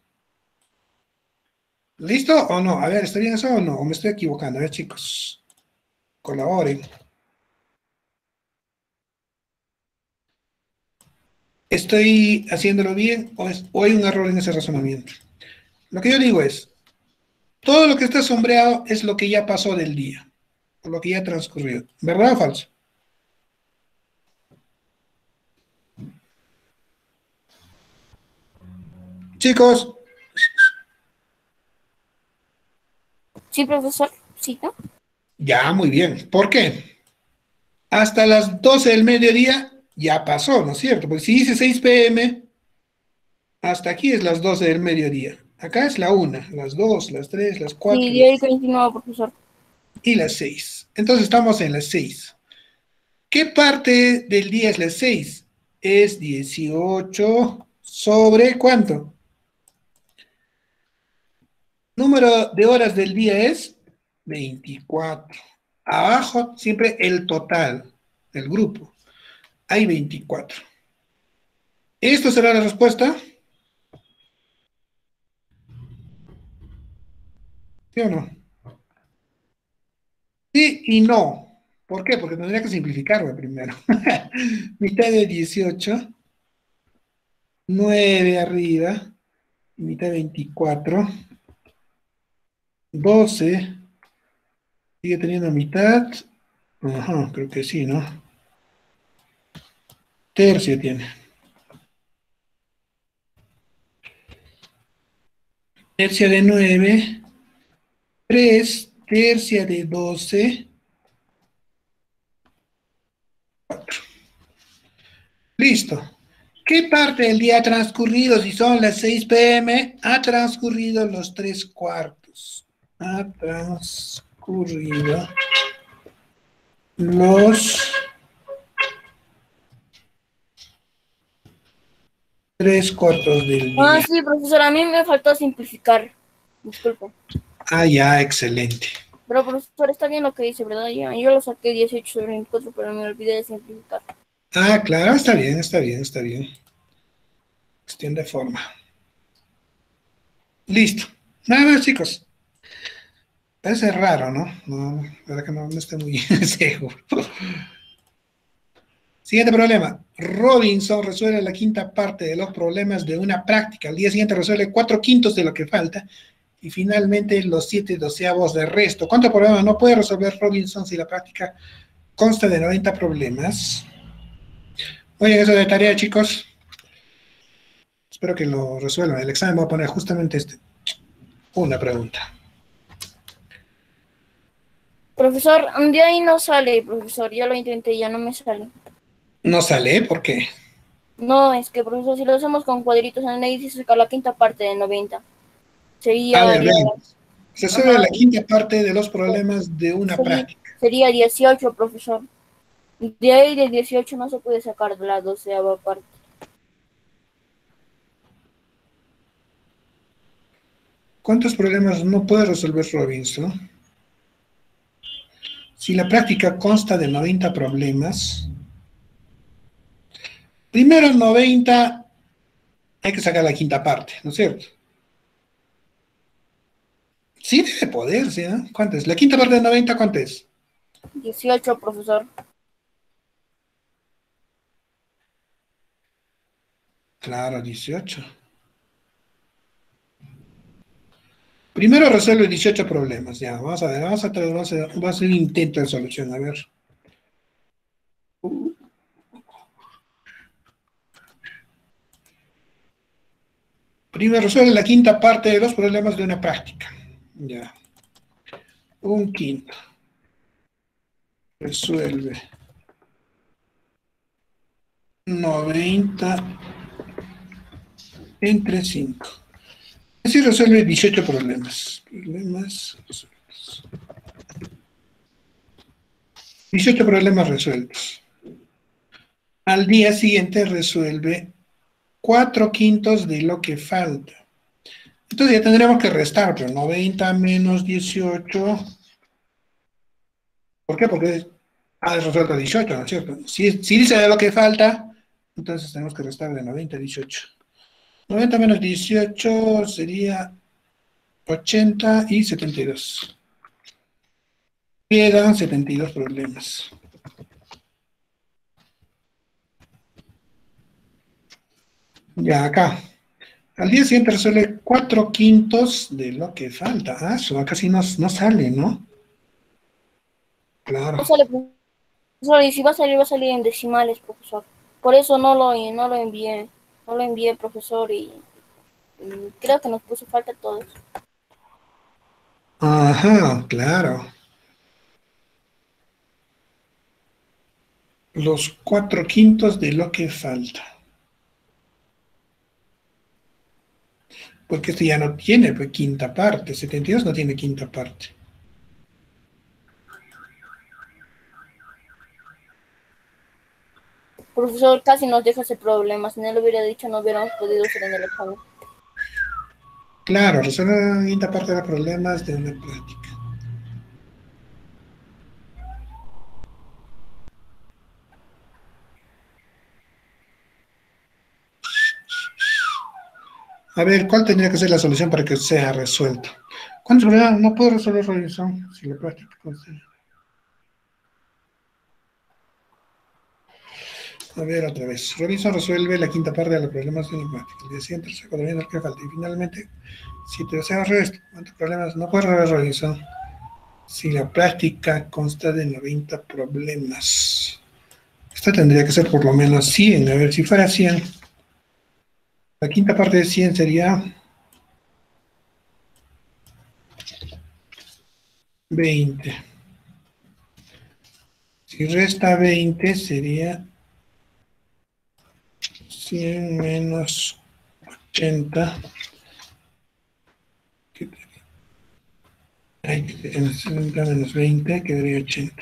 ¿Listo o no? A ver, ¿está bien eso o no? ¿O me estoy equivocando? A ver, chicos. Colaboren. ¿Estoy haciéndolo bien o, es, o hay un error en ese razonamiento? Lo que yo digo es, todo lo que está sombreado es lo que ya pasó del día, o lo que ya ha transcurrido. ¿Verdad o falso? Chicos, Sí, profesor. Sí, ¿no? ya, muy bien. ¿Por qué? Hasta las doce del mediodía ya pasó, ¿no es cierto? Porque si dice seis pe eme, hasta aquí es las doce del mediodía. Acá es la una, las dos, las tres, las cuatro Sí, de ahí continúa, profesor. y las seis. Entonces estamos en las seis. ¿Qué parte del día es las seis? Es dieciocho sobre ¿cuánto? Número de horas del día es veinticuatro. Abajo siempre el total del grupo. Hay veinticuatro. ¿Esto será la respuesta? ¿Sí o no? Sí y no. ¿Por qué? Porque tendría que simplificarlo primero. Mitad de dieciocho, nueve arriba, mitad de veinticuatro, doce, sigue teniendo mitad. Ajá, creo que sí, ¿no? Tercio tiene. Tercia de nueve, tres, tercia de doce, cuatro. Listo. ¿Qué parte del día ha transcurrido? Si son las seis pe eme, ha transcurrido los tres cuartos. Ha transcurrido los tres cuartos del Ah, día. sí, profesor. A mí me faltó simplificar. Disculpe. Ah, ya, excelente. Pero, profesor, está bien lo que dice, ¿verdad? Ya, yo lo saqué dieciocho sobre veinticuatro, pero me olvidé de simplificar. Ah, claro, está bien, está bien, está bien. Cuestión de forma. Listo. Nada más, chicos. Parece raro, ¿no? No, la verdad que no, no estoy muy seguro. Siguiente problema. Robinson resuelve la quinta parte de los problemas de una práctica. Al día siguiente resuelve cuatro quintos de lo que falta. Y finalmente los siete doceavos de resto. ¿Cuántos problemas no puede resolver Robinson si la práctica consta de noventa problemas? Oye, eso de tarea, chicos. Espero que lo resuelvan. El examen va a poner justamente este. Una pregunta. Profesor, de ahí no sale, profesor. Ya lo intenté, ya no me sale. No sale, ¿por qué? No, es que, profesor, si lo hacemos con cuadritos, en ahí dice sacar la quinta parte de noventa. A Sería, ver, ya- veamos. Resuelve ajá, la quinta parte de los problemas de una sería, práctica. sería dieciocho, profesor. De ahí de dieciocho no se puede sacar de la doceava parte. ¿Cuántos problemas no puede resolver Robinson? Si la práctica consta de noventa problemas, primero noventa hay que sacar la quinta parte, ¿no es cierto? Sí debe poderse, ¿no? ¿Cuánto es? La quinta parte de noventa, ¿cuánto es? dieciocho, profesor. Claro, dieciocho. Primero resuelve dieciocho problemas, ya, vamos a ver, vamos a, vamos a, vamos a hacer un intento de solución, a ver. Primero resuelve la quinta parte de los problemas de una práctica, ya. Un quinto. Resuelve noventa entre cinco. Así resuelve dieciocho problemas. Problemas resueltos. dieciocho problemas resueltos. Al día siguiente resuelve cuatro quintos de lo que falta. Entonces ya tendremos que restar, pero noventa menos dieciocho. ¿Por qué? Porque ha resuelto dieciocho, ¿no es cierto? Si, si dice de lo que falta, entonces tenemos que restar de noventa a dieciocho. noventa menos dieciocho sería ochenta y setenta y dos. Quedan setenta y dos problemas. Ya acá. Al día siguiente resuelve cuatro quintos de lo que falta. Ah, eso casi no, no sale, ¿no? Claro. No sale, profesor, y si va a salir, va a salir en decimales, profesor. Por eso no lo, no lo envié, no lo envié, profesor, y, y creo que nos puso falta a todos. Ajá, claro. Los cuatro quintos de lo que falta. Porque esto ya no tiene pues, quinta parte. setenta y dos no tiene quinta parte. Profesor, casi nos deja ese problema. Si no lo hubiera dicho, no hubiéramos podido hacer en el examen. Claro, resuelve la quinta parte de los problemas de una práctica. A ver, ¿cuál tendría que ser la solución para que sea resuelto? ¿Cuántos problemas no puedo resolver Robinson si la práctica considera? A ver, otra vez. Robinson resuelve la quinta parte de los problemas de la práctica. El día siguiente se cuadra el que falta. Y finalmente, si te deseas resto, ¿cuántos problemas no puedo resolver Robinson? Si la práctica consta de noventa problemas. Esta tendría que ser por lo menos cien. A ver, si fuera cien. La quinta parte de cien sería veinte. Si resta veinte sería cien menos ochenta. setenta menos veinte quedaría ochenta.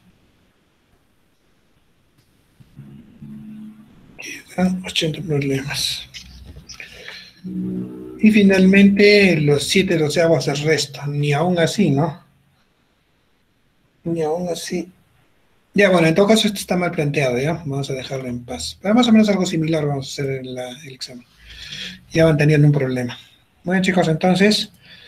Quedan ochenta problemas. Y finalmente los siete doceavos se restan, ni aún así, ¿no? Ni aún así. Ya, bueno, en todo caso esto está mal planteado, ¿ya? Vamos a dejarlo en paz. Pero más o menos algo similar vamos a hacer en la, el examen. Ya van teniendo un problema. Bueno, chicos, entonces,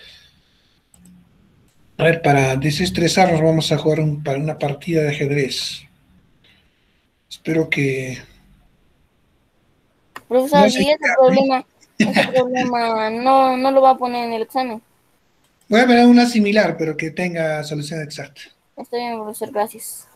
a ver, para desestresarnos vamos a jugar un, para una partida de ajedrez. Espero que... Profesor, No y sé, ese problema, ese problema no, no lo va a poner en el examen. voy a poner una similar, pero que tenga solución exacta. Está bien, profesor, gracias.